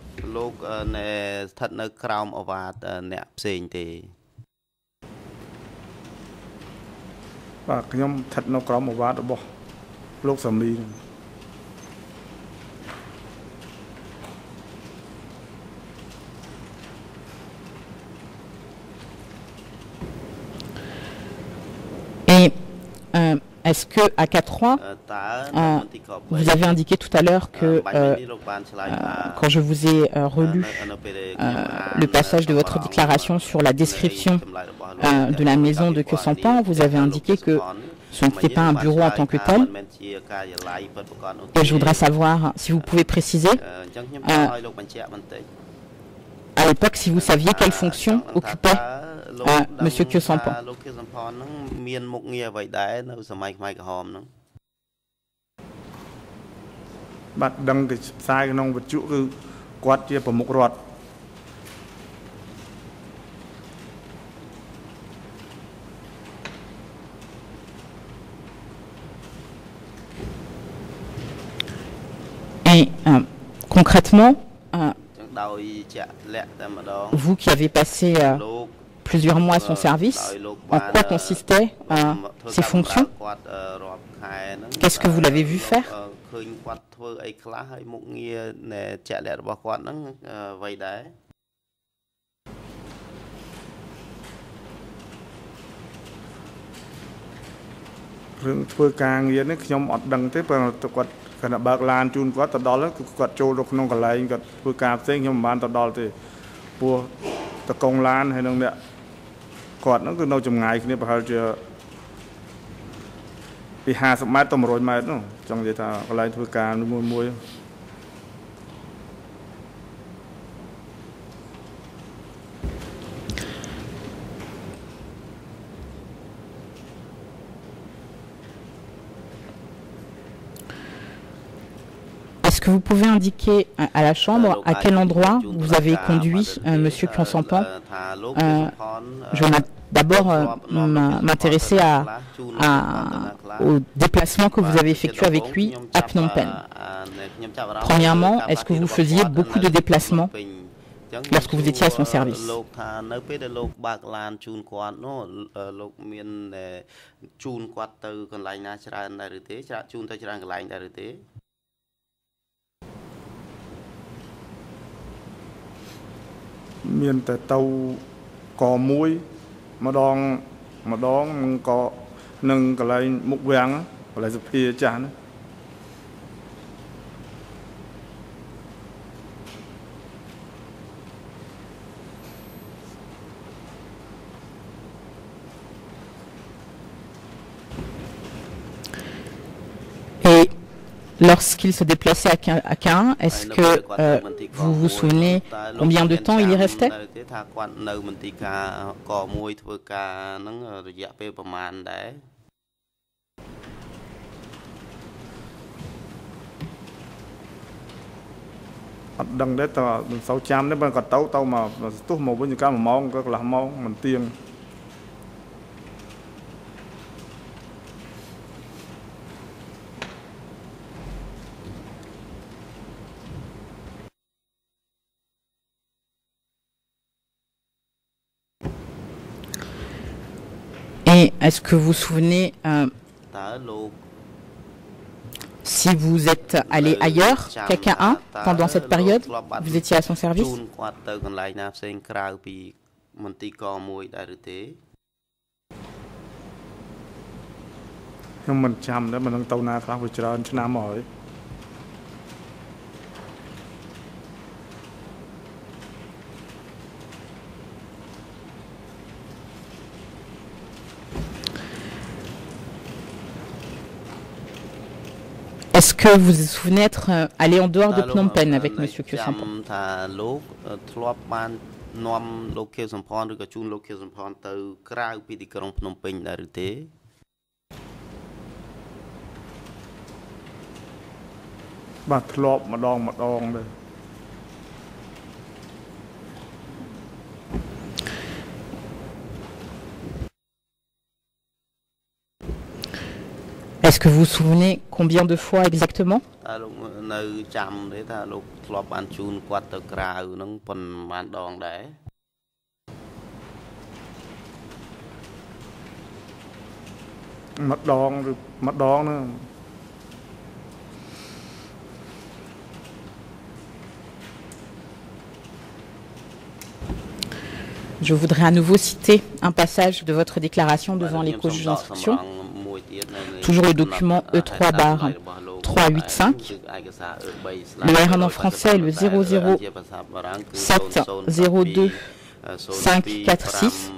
Et euh, est-ce que à quatre trois, euh, vous avez indiqué tout à l'heure que euh, euh, quand je vous ai euh, relu euh, le passage de votre déclaration sur la description euh, de la maison de Kyosampan, vous avez indiqué que ce n'était pas un bureau en tant que tel. Et je voudrais savoir si vous pouvez préciser euh, à l'époque si vous saviez quelle fonction occupait euh, Monsieur Kyosampan. Et euh, concrètement, euh, vous qui avez passé euh, plusieurs mois à son service, en quoi consistaient euh, ses fonctions? Qu'est-ce que vous l'avez vu faire? Karena baklan chun kuat terdol kuat cul được nông cái này kuat vừa cà phê nhưng mà terdol thì bùa tờ công lan hay nông nè kuat nó cứ nấu chừng ngày khi bây giờ bị hà sập mát tầm rồi mát nó trong vậy ta cái này vừa cà nó mua mua Est-ce que vous pouvez indiquer à la Chambre à quel endroit vous avez conduit euh, Monsieur Kyosampan? euh, Je vais d'abord euh, m'intéresser à, à, au déplacement que vous avez effectué avec lui à Phnom Penh. Premièrement, est-ce que vous faisiez beaucoup de déplacements lorsque vous étiez à son service? miền tại tàu có muối mà đong mà đong có nâng cái này mục vàng cái này giúp kia chán et lorsqu'il se déplaçait à Caen, est-ce que euh, vous vous souvenez combien de temps il y restait? đằng đấy tờ sáu trăm đấy bên cạnh tàu tàu mà tốt một với những cái mà mong các là mong mình tiền Et est-ce que vous vous souvenez euh, si vous êtes allé ailleurs qu'à Caen pendant cette période? Vous étiez à son service? mình chăm đấy mình đang tàu na khác với trời Nam rồi. Est-ce que vous vous souvenez être allé en dehors de Phnom Penh avec Monsieur Kyosampan? Est-ce que vous vous souvenez combien de fois exactement? Je voudrais à nouveau citer un passage de votre déclaration devant les co-juges d'instruction, toujours le document E trois barre trois cent quatre-vingt-quinze. Le R N en français est le zéro zéro sept zéro deux cinq quatre six.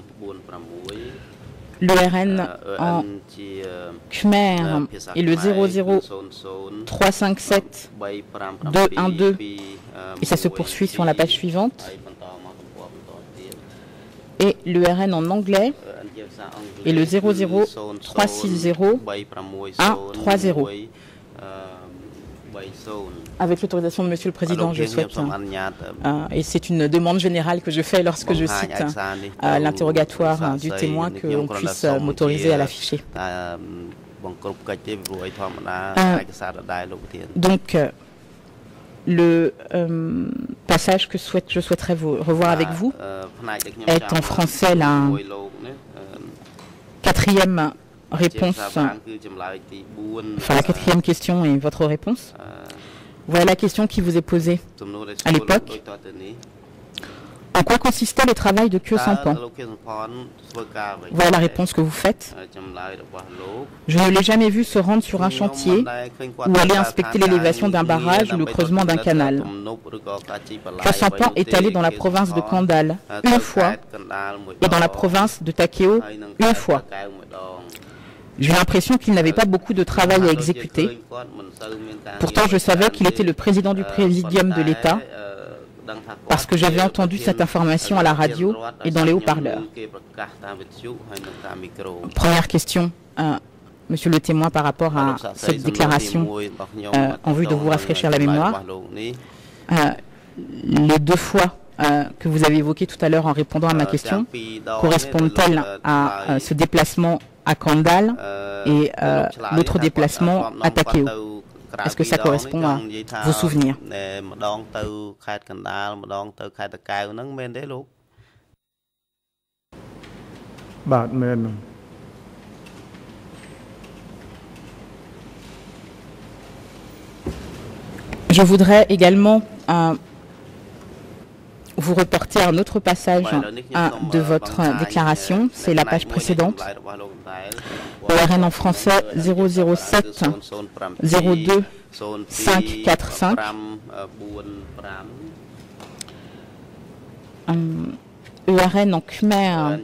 Le R N en khmer est le zéro zéro trois cinq sept deux un deux et ça se poursuit sur la page suivante. Et le R N en anglais est le zéro zéro trois six zéro un trois zéro. Avec l'autorisation de Monsieur le Président, je souhaite, euh, et c'est une demande générale que je fais lorsque je cite euh, l'interrogatoire du témoin, qu'on puisse euh, m'autoriser à l'afficher. Euh, donc, euh, le euh, passage que souhaite, je souhaiterais vous revoir avec vous est en français la quatrième réponse, enfin la quatrième question et votre réponse. Voilà la question qui vous est posée à l'époque. En quoi consistait le travail de Khieu Samphan? Voilà la réponse que vous faites. Je ne l'ai jamais vu se rendre sur un chantier ou aller inspecter l'élévation d'un barrage ou le creusement d'un canal. Khieu Samphan est allé dans la province de Kandal une fois et dans la province de Takeo une fois. J'ai l'impression qu'il n'avait pas beaucoup de travail à exécuter. Pourtant, je savais qu'il était le président du présidium de l'État parce que j'avais entendu cette information à la radio et dans les haut-parleurs. Première question, euh, Monsieur le témoin, par rapport à cette déclaration, euh, en vue de vous rafraîchir la mémoire. Euh, les deux fois euh, que vous avez évoquées tout à l'heure en répondant à ma question correspondent-elles à euh, ce déplacement à Kandal et euh, l'autre déplacement à Takeo? Est-ce que ça correspond à vos souvenirs? Je voudrais également euh, vous reporter un autre passage euh, de votre déclaration, c'est la page précédente. Le R N en français zéro zéro sept zéro deux cinq quatre cinq. E R N en khmer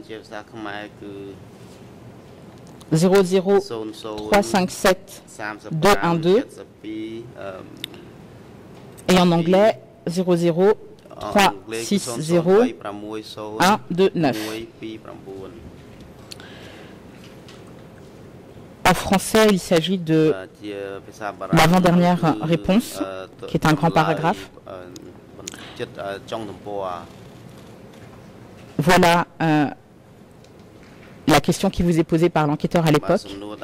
zéro zéro trois cinq sept deux un deux et en anglais zéro zéro trois six zéro un deux neuf. En français, il s'agit de l'avant-dernière réponse, qui est un grand paragraphe. Voilà euh, la question qui vous est posée par l'enquêteur à l'époque,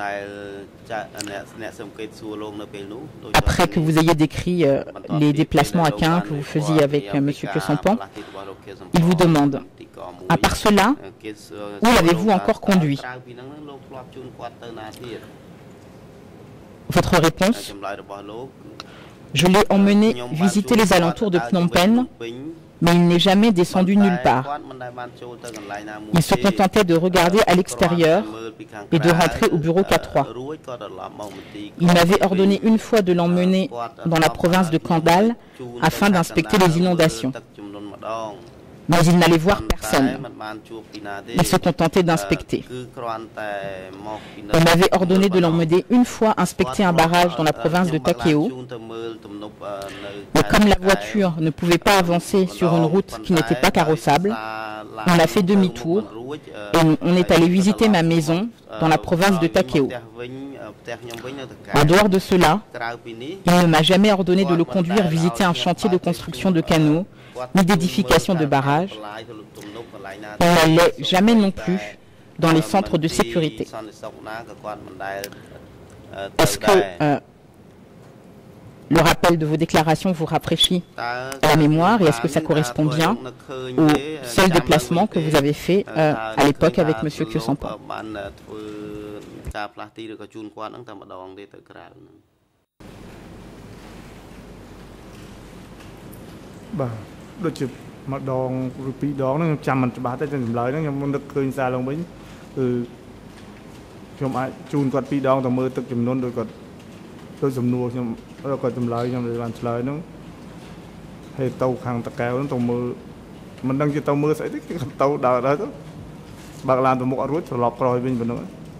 après que vous ayez décrit euh, les déplacements à Caen que vous faisiez avec euh, M. Khieu Samphan. Il vous demande, à part cela, où l'avez-vous encore conduit? Votre réponse: je l'ai emmené visiter les alentours de Phnom Penh, mais il n'est jamais descendu nulle part. Il se contentait de regarder à l'extérieur et de rentrer au bureau K trois. Il m'avait ordonné une fois de l'emmener dans la province de Kandal afin d'inspecter les inondations. Mais il n'allait voir personne. Il se contentait d'inspecter. On m'avait ordonné de l'emmener une fois inspecter un barrage dans la province de Takeo. Mais comme la voiture ne pouvait pas avancer sur une route qui n'était pas carrossable, on a fait demi-tour et on est allé visiter ma maison dans la province de Takeo. En dehors de cela, il ne m'a jamais ordonné de le conduire visiter un chantier de construction de canaux ni d'édification de barrages. Il n'allait jamais non plus dans les centres de sécurité. est-ce que euh, le rappel de vos déclarations vous rafraîchit à la mémoire et est-ce que ça correspond bien au seul déplacement que vous avez fait euh, à l'époque avec M. Khieu Samphan? Bah,ដូចជាម្ដងឬពីរដងហ្នឹងខ្ញុំចាំមិនច្បាស់ទេចម្លើយហ្នឹងខ្ញុំនឹកឃើញសារឡើងវិញគឺខ្ញុំអាចជូនគាត់ពីរដងទៅមើលទឹកចំនួនដោយគាត់ដោយសំណួរខ្ញុំគាត់ចម្លើយខ្ញុំបានឆ្លើយហ្នឹងហើយទៅខាងតកែវហ្នឹងទៅមើលមិនដឹងជាទៅមើលស្អីទេគេទៅដើរទៅបើកឡានទៅមុខអត់រួចត្រឡប់ក្រោយវិញប៉ុណ្ណឹង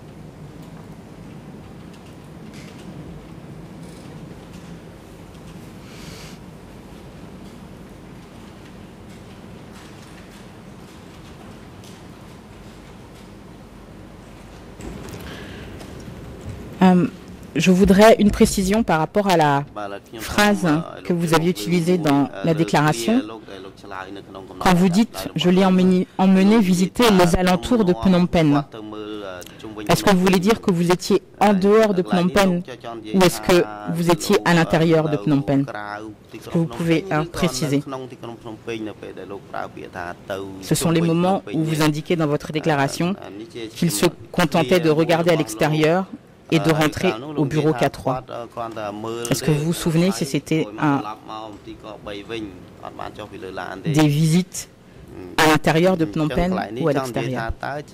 Euh, je voudrais une précision par rapport à la phrase que vous aviez utilisée dans la déclaration. Quand vous dites « je l'ai emmené, emmené visiter les alentours de Phnom Penh », est-ce que vous voulez dire que vous étiez en dehors de Phnom Penh ou est-ce que vous étiez à l'intérieur de Phnom Penh? Est-ce que vous pouvez hein, préciser? Ce sont les moments où vous indiquez dans votre déclaration qu'il se contentait de regarder à l'extérieur et de rentrer au bureau K trois. Est-ce que vous vous souvenez si c'était un, des visites à l'intérieur de Phnom Penh ou à l'extérieur?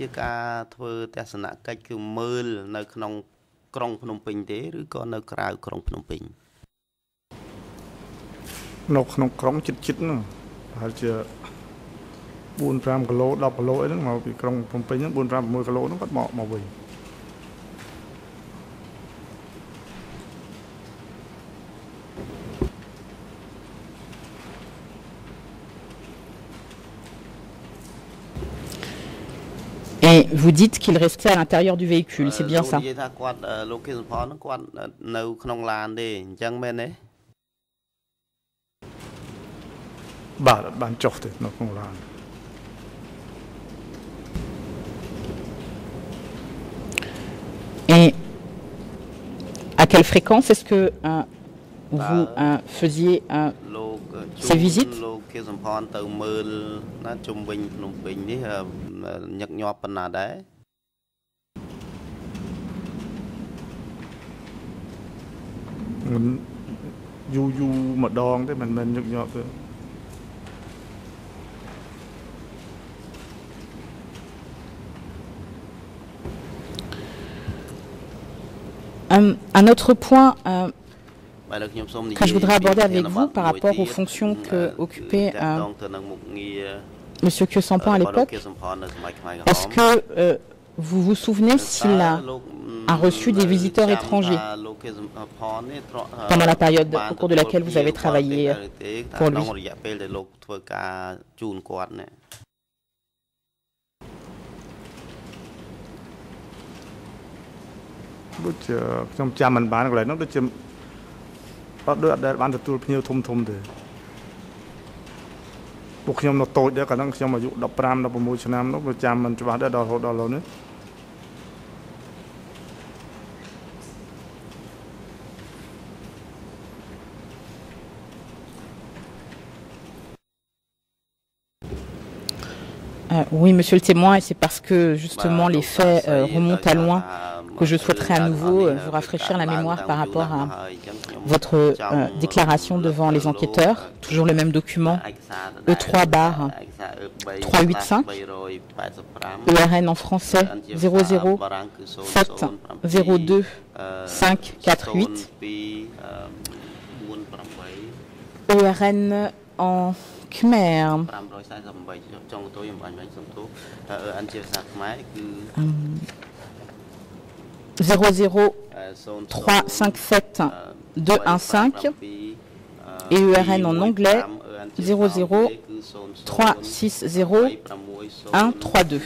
Et vous dites qu'il restait à l'intérieur du véhicule, c'est bien ça? Et à quelle fréquence est-ce que euh, vous euh, faisiez euh, ces visites? Un, un autre point euh, que je voudrais aborder avec vous par rapport aux fonctions que occupait euh, M. Khieu Samphan à l'époque. Est-ce que euh, vous vous souvenez s'il a, a reçu des visiteurs étrangers pendant la période au cours de laquelle vous avez travaillé pour lui? Euh, oui, monsieur le témoin, et c'est parce que justement les faits euh, remontent à loin que je souhaiterais à nouveau euh, vous rafraîchir la mémoire par rapport à votre euh, déclaration devant les enquêteurs. Toujours le même document, E trois barre trois cent quatre-vingt-cinq, E R N en français zéro zéro sept zéro deux cinq quatre huit, E R N en Khmer zéro zéro trois cinq sept deux un cinq et E R N en anglais zéro zéro trois six zéro un trois deux.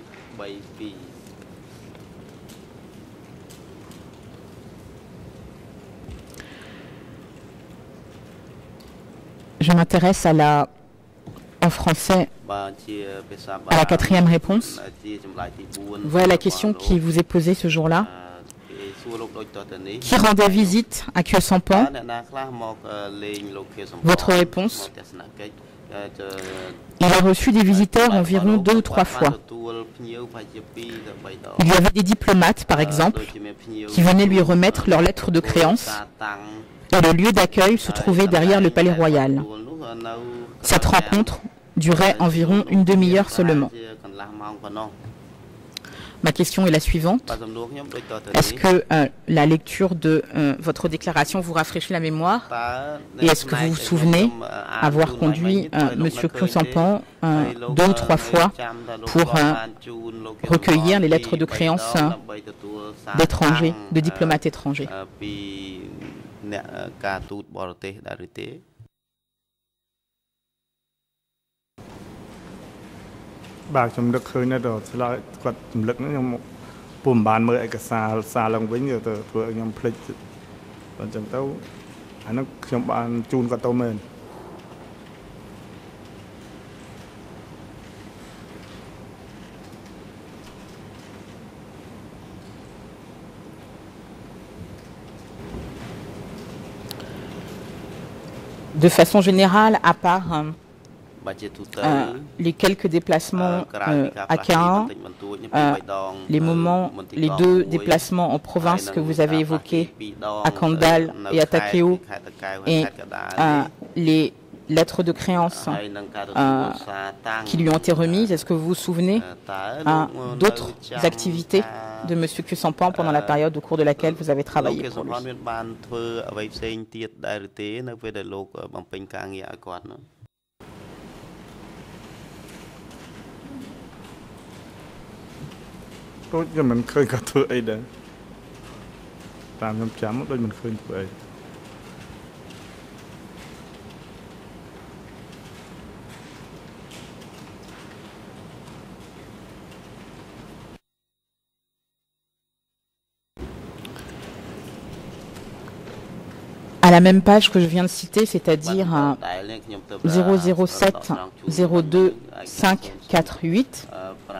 Je m'intéresse à la, en français, à la quatrième réponse. Voilà la question qui vous est posée ce jour-là. qui rendait visite à Khieu Samphan. Votre réponse? Il a reçu des visiteurs environ deux ou trois fois. Il y avait des diplomates, par exemple, qui venaient lui remettre leurs lettres de créance, et le lieu d'accueil se trouvait derrière le palais royal. Cette rencontre durait environ une demi-heure seulement. Ma question est la suivante. Est-ce que euh, la lecture de euh, votre déclaration vous rafraîchit la mémoire? Et est-ce que vous vous souvenez avoir conduit euh, M. Khieu Samphan euh, deux ou trois fois pour euh, recueillir les lettres de créance euh, d'étrangers, de diplomates étrangers? Bà chấm được khơi này rồi, là quạt chấm lực nó nhom bùm bàn mưa cái xa xa lòng vĩnh rồi từ vừa nhom plek, còn chấm tao, anh nó chấm bàn chun quạt tao mền. De façon générale, à part euh, Euh, les quelques déplacements euh, à Caen, euh, les moments, les deux déplacements en province que vous avez évoqués à Kandal et à Takeo, et euh, les lettres de créance euh, qui lui ont été remises, est-ce que vous vous souvenez euh, d'autres activités de M. Khieu Samphan pendant la période au cours de laquelle vous avez travaillé pour lui? Tôi cho mình khơi cả thứ ấy đấy, làm nhom chấm đôi mình khơi thứ ấy. À la même page que je viens de citer, c'est-à-dire zéro zéro sept zéro deux cinq quatre huit,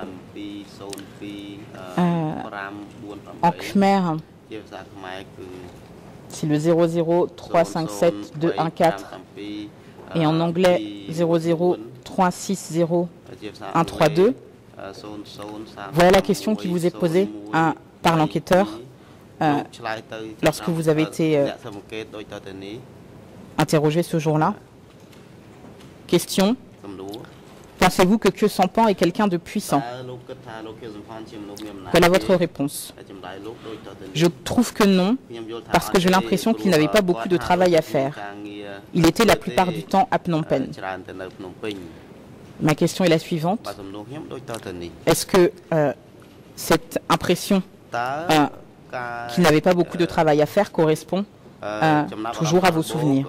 euh, en khmer, c'est le zéro zéro trois cinq sept deux un quatre, et en anglais zéro zéro trois six zéro un trois deux. Voilà la question qui vous est posée hein, par l'enquêteur. Euh, lorsque vous avez été euh, interrogé ce jour-là. Question. Pensez-vous que Khieu Samphan est quelqu'un de puissant? Voilà votre réponse. Je trouve que non, parce que j'ai l'impression qu'il n'avait pas beaucoup de travail à faire. Il était la plupart du temps à Phnom Penh. Ma question est la suivante. Est-ce que euh, cette impression euh, qu'il n'avait pas beaucoup de travail à faire correspond euh, toujours à vos souvenirs?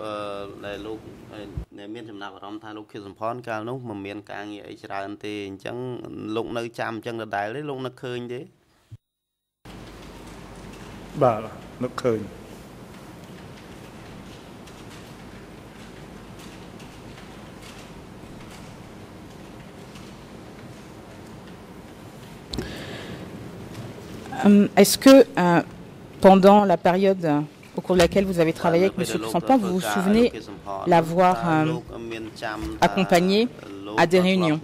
Bà là nó khơi. Est-ce que euh, pendant la période euh, au cours de laquelle vous avez travaillé avec M. Khieu Samphan, vous vous souvenez l'avoir euh, accompagné à des réunions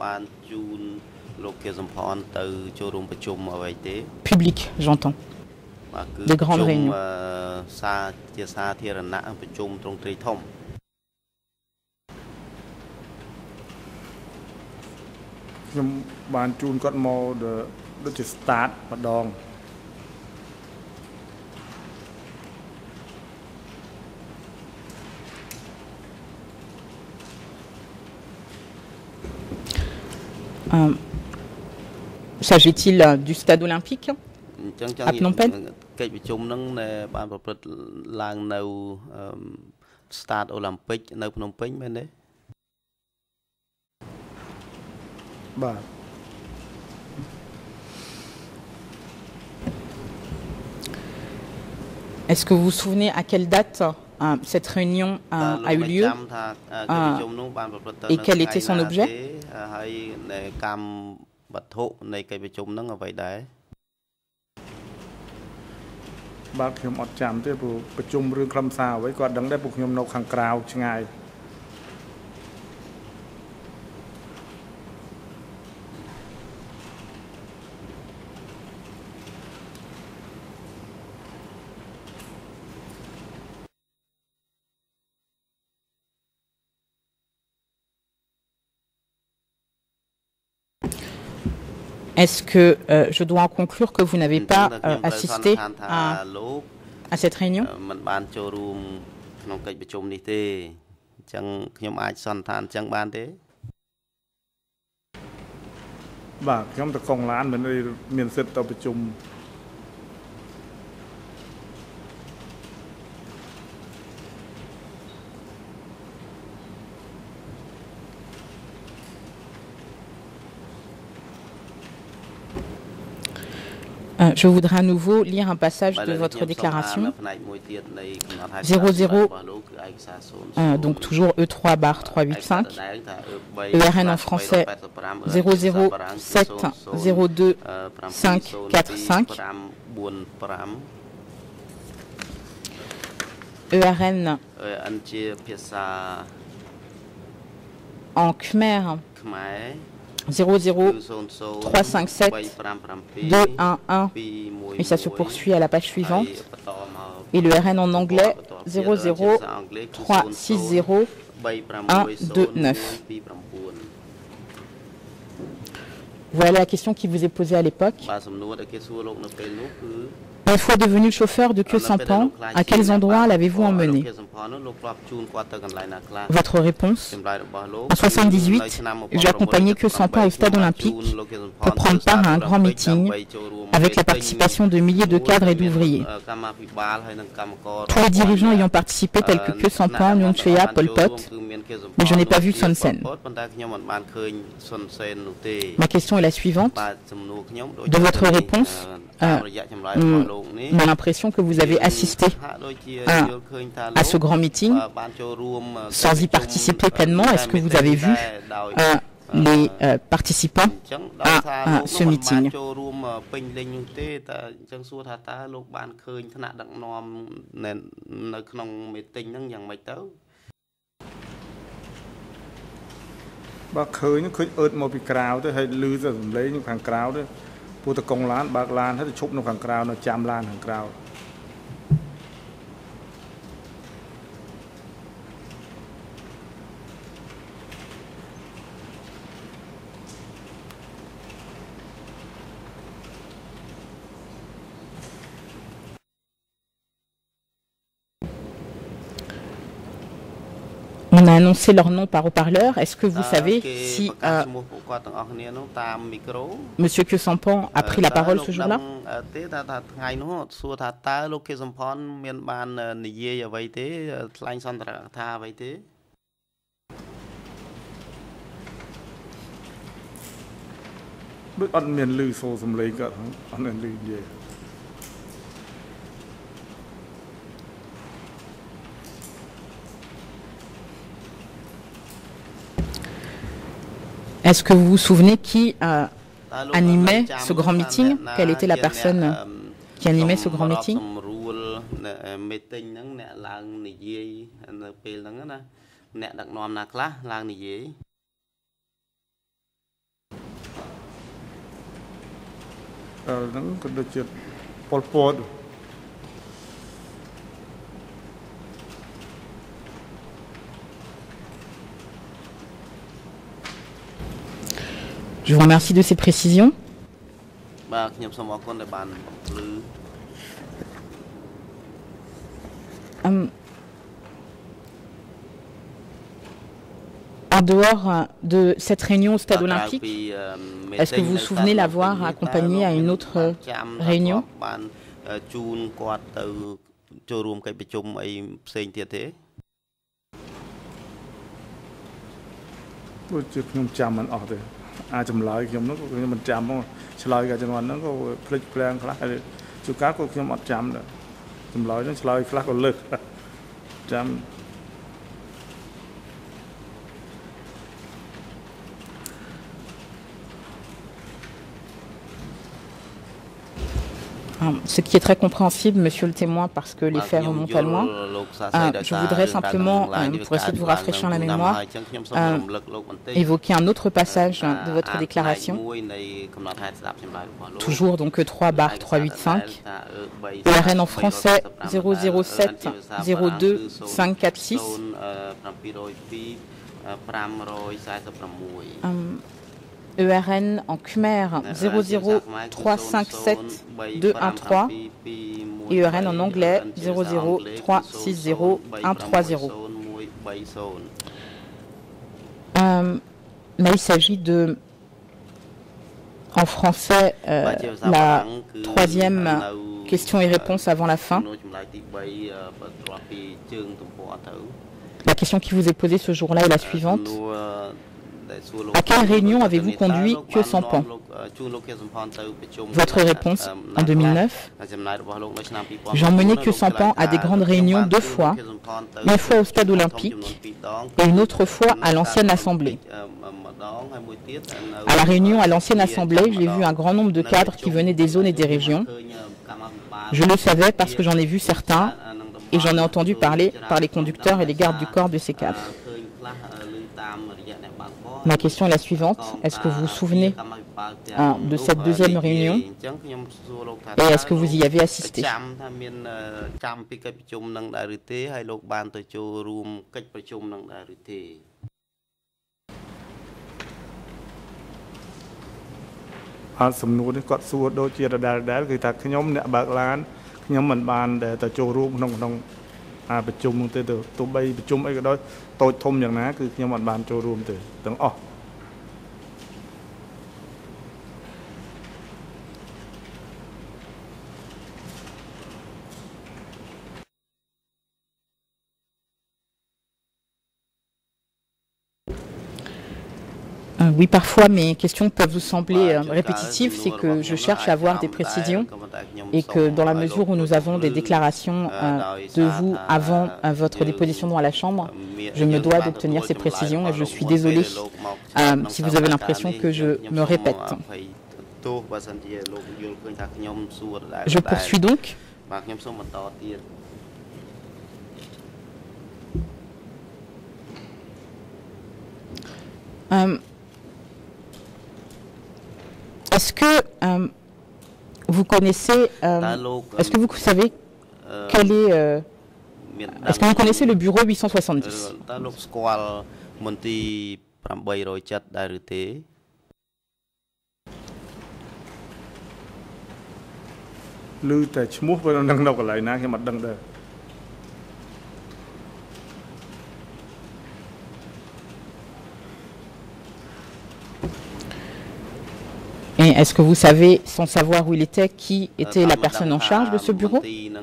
publiques, j'entends, des grandes réunions? Euh, S'agit-il euh, du stade olympique à Phnom Penh? Bah. Est-ce que vous vous souvenez à quelle date euh, cette réunion euh, a eu lieu euh, et quel était son objet? បាទខ្ញុំអត់ចាំទេព្រោះប្រជុំរឿងក្រុមសារអ្វីគាត់ដឹងដែរពួកខ្ញុំនៅខាងក្រៅឆ្ងាយ Est-ce que euh, je dois en conclure que vous n'avez pas euh, assisté à, à cette réunion? Euh, je voudrais à nouveau lire un passage de votre déclaration. zéro zéro, euh, donc toujours E trois barre trois cent quatre-vingt-quinze, E R N en français zéro zéro sept zéro deux cinq quatre cinq, E R N en Khmer zéro zéro trois cinq sept deux un un, et ça se poursuit à la page suivante. Et le R N en anglais zéro zéro trois six zéro un deux neuf. Voilà la question qui vous est posée à l'époque. Une fois devenu chauffeur de Khieu Samphan, à quels endroits l'avez-vous emmené? Votre réponse: en soixante-dix-huit, j'ai accompagné Khieu Samphan au stade olympique pour prendre part à un grand meeting avec la participation de milliers de cadres et d'ouvriers. Tous les dirigeants ayant participé tels que Khieu Samphan, Nuon Chea, Pol Pot, mais je n'ai pas vu Son Sen. Ma question est la suivante. De votre réponse, euh, on a l'impression que vous avez assisté à, à ce grand meeting sans y participer pleinement. Est-ce que vous avez vu euh, les euh, participants à, à ce meeting? Put the Kong land, back land, had a chop no can crown, no jam land and crowd. On a annoncé leur nom par haut-parleur. Est-ce que vous savez si euh, Monsieur Khieu Samphan a pris la parole ce jour-là? Est-ce que vous vous souvenez qui euh, animait ce grand meeting? Quelle était la personne qui animait ce grand meeting? Pol Pot. Je vous remercie de ces précisions. Um, en dehors de cette réunion au stade olympique, est-ce que vous vous souvenez l'avoir accompagné à une autre réunion? À chấm lờiខ្ញុំនោះខ្ញុំមិនចាំផងឆ្លើយកាលជំនាន់ហ្នឹងក៏ភ្លេចភ្លាំងខ្លះហើយជួនកាលក៏ខ្ញុំអត់ចាំដែរចម្លើយហ្នឹងឆ្លើយខ្លះក៏លើសចាំ Uh, Ce qui est très compréhensible, monsieur le témoin, parce que les faits remontent à loin. Euh, je voudrais simplement, euh, pour essayer de vous rafraîchir la mémoire, euh, évoquer un autre passage de votre déclaration. Toujours donc trois barre trois cent quatre-vingt-quinze. E R N en français zéro zéro sept zéro deux cinq quatre six. Um, E R N en khmer zéro zéro trois cinq sept deux un trois et E R N en anglais zéro zéro trois six zéro un trois zéro. Euh, là, il s'agit de, en français, euh, la troisième question et réponse avant la fin. La question qui vous est posée ce jour-là est la suivante. À quelle réunion avez-vous conduit Khieu Samphan? Votre réponse, en deux mille neuf. J'ai emmené Khieu Samphan à des grandes réunions deux fois, une fois au stade olympique et une autre fois à l'ancienne assemblée. À la réunion à l'ancienne assemblée, j'ai vu un grand nombre de cadres qui venaient des zones et des régions. Je le savais parce que j'en ai vu certains et j'en ai entendu parler par les conducteurs et les gardes du corps de ces cadres. Ma question est la suivante. Est-ce que vous vous souvenez hein, de cette deuxième réunion et est-ce que vous y avez assisté? Àประชุมទៅទៅទោះបីប្រជុំអីក៏ដោយតូចធំយ៉ាងណាគឺខ្ញុំអត់បានចូលរួមទេទាំងអស់ Oui, parfois mes questions peuvent vous sembler euh, répétitives, c'est que je cherche à avoir des précisions et que dans la mesure où nous avons des déclarations euh, de vous avant euh, votre déposition dans la Chambre, je me dois d'obtenir ces précisions et je suis désolé euh, si vous avez l'impression que je me répète. Je poursuis donc. Euh, Est-ce que euh, vous connaissez, euh, est-ce que vous savez quel est, euh, est-ce que vous connaissez le bureau huit cent soixante-dix? Et est-ce que vous savez, sans savoir où il était, qui était la personne en charge de ce bureau?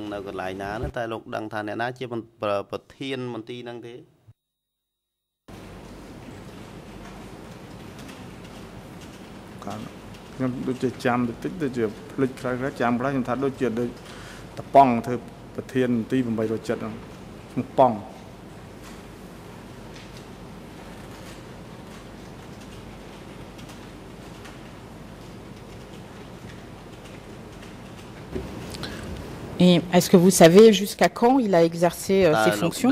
Et est-ce que vous savez jusqu'à quand il a exercé euh, ses fonctions?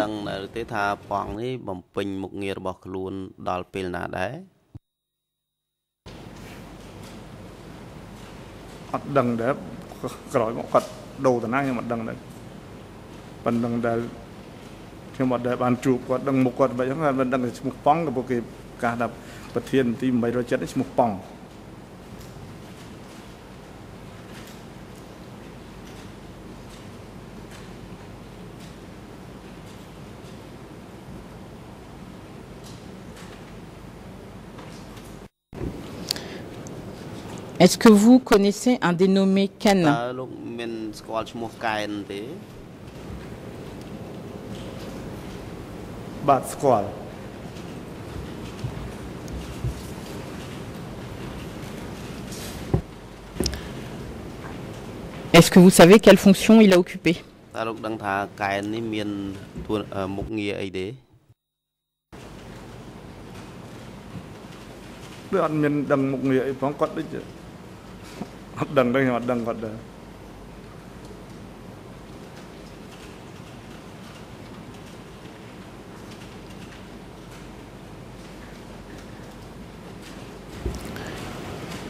Est-ce que vous connaissez un dénommé Ken? Est-ce que vous savez quelle fonction il a occupée?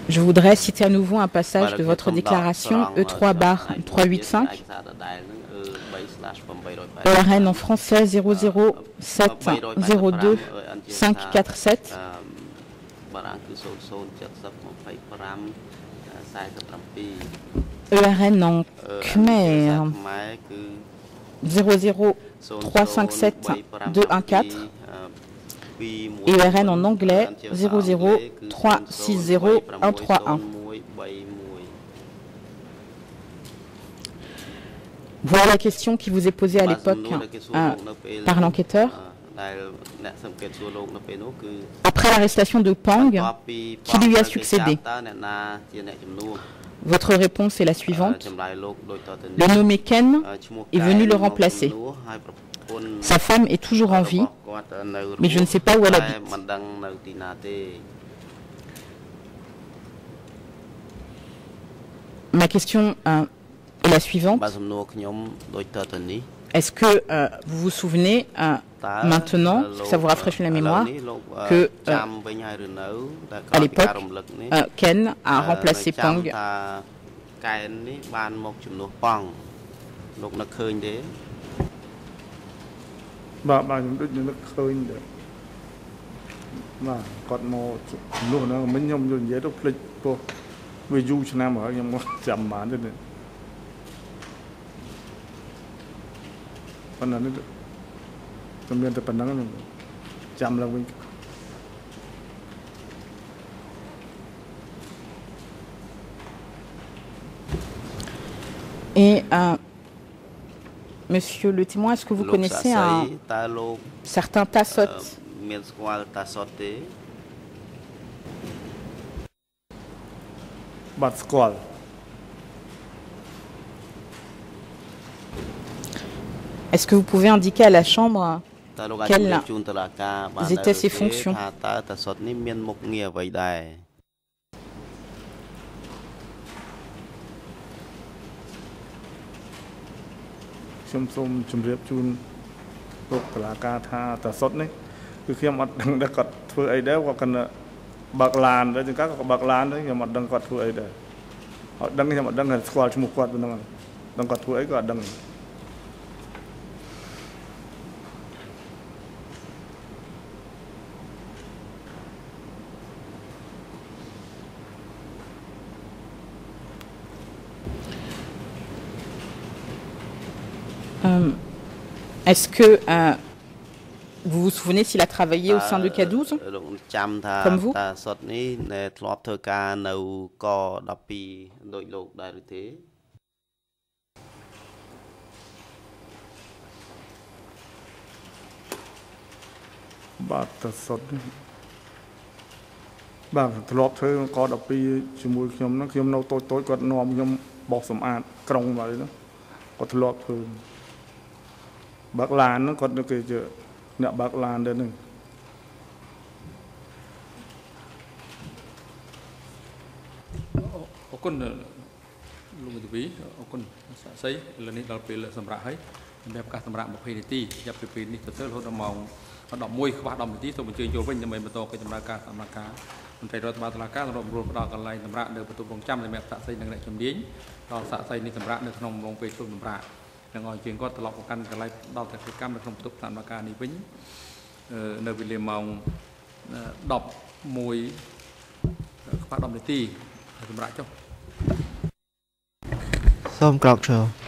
Je voudrais citer à nouveau un passage de votre déclaration E trois barre trois cent quatre-vingt-quinze. E R N en français zéro zéro sept zéro deux cinq quatre sept. E R N en khmer zéro zéro trois cinq sept deux un quatre. Et E R N en anglais zéro zéro trois six zéro un trois un. Voilà la question qui vous est posée à l'époque hein, par l'enquêteur. Après l'arrestation de Pang, qui lui a succédé? Votre réponse est la suivante. Le nommé Ken est venu le remplacer. Sa femme est toujours en vie, mais je ne sais pas où elle habite. Ma question euh, est la suivante. Est-ce que euh, vous vous souvenez euh, maintenant, ça vous rafraîchit la mémoire, que euh, à l'époque, euh, Ken a remplacé Pang? Bah, bah, chúng tôi nó khơi được mà còn một luôn nó mấy nhom rồi dễ đâu lịch cô vì du cho nam ở nhom chậm mà thế này còn là nó còn miền tập bản năng chậm là mình et euh, Monsieur le témoin, est-ce que vous connaissez un certain Tassot? Est-ce que vous pouvez indiquer à la Chambre quelles étaient ses fonctions? ខ្ញុំសូមជម្រាបជូនលោកតុលាការថាតាសុតនេះគឺខ្ញុំអត់ដឹងថាគាត់ធ្វើអីដែរគាត់គាត់បើកឡានដែរជាងគាត់ក៏បើកឡានដែរខ្ញុំអត់ដឹងគាត់ធ្វើអីដែរអត់ដឹងខ្ញុំអត់ដឹងថាស្គាល់ឈ្មោះគាត់ប៉ុណ្ណឹងដឹងគាត់ធ្វើអីក៏អត់ដឹង Euh, Est-ce que euh, vous vous souvenez s'il a travaillé au sein de K douze comme vous? Bah, ta sốt bah, lọp thôi có đọc pi chỉ mùi nhóm nó nhóm nâu tối tối còn nòm nhóm bọc sầm ạt còng vào đấy đó có lọp thôi bác lan nó còn cái chợ nè bác lan đây này ô con luôn một tí ô con xây lần này đào là sầm rạ ấy em cả sầm rạ một hai tí nhập từ pin đi từ từ hôm màu nó đọng môi các bạn đọng một tí xong mình chơi vô bên nhà mình mà to cái sầm rạ cả sầm rạ cá mình phải rồi sầm rạ cá rồi rồi đào còn lại sầm rạ được một tụ trăm thì mẹ tạ xây năng lại chấm điếng đào tạ xây đi sầm rạ được nòng nòng về sầm rạยังงอยจึงก็ตลอดกันกับไล่ดาวแต่กิจกรรมในกรมตุกสามการนี้วิ่งในวิลเลียมองดอกมวยพระดอมในตีสำหรับเจ้าส้มกรอกเชียว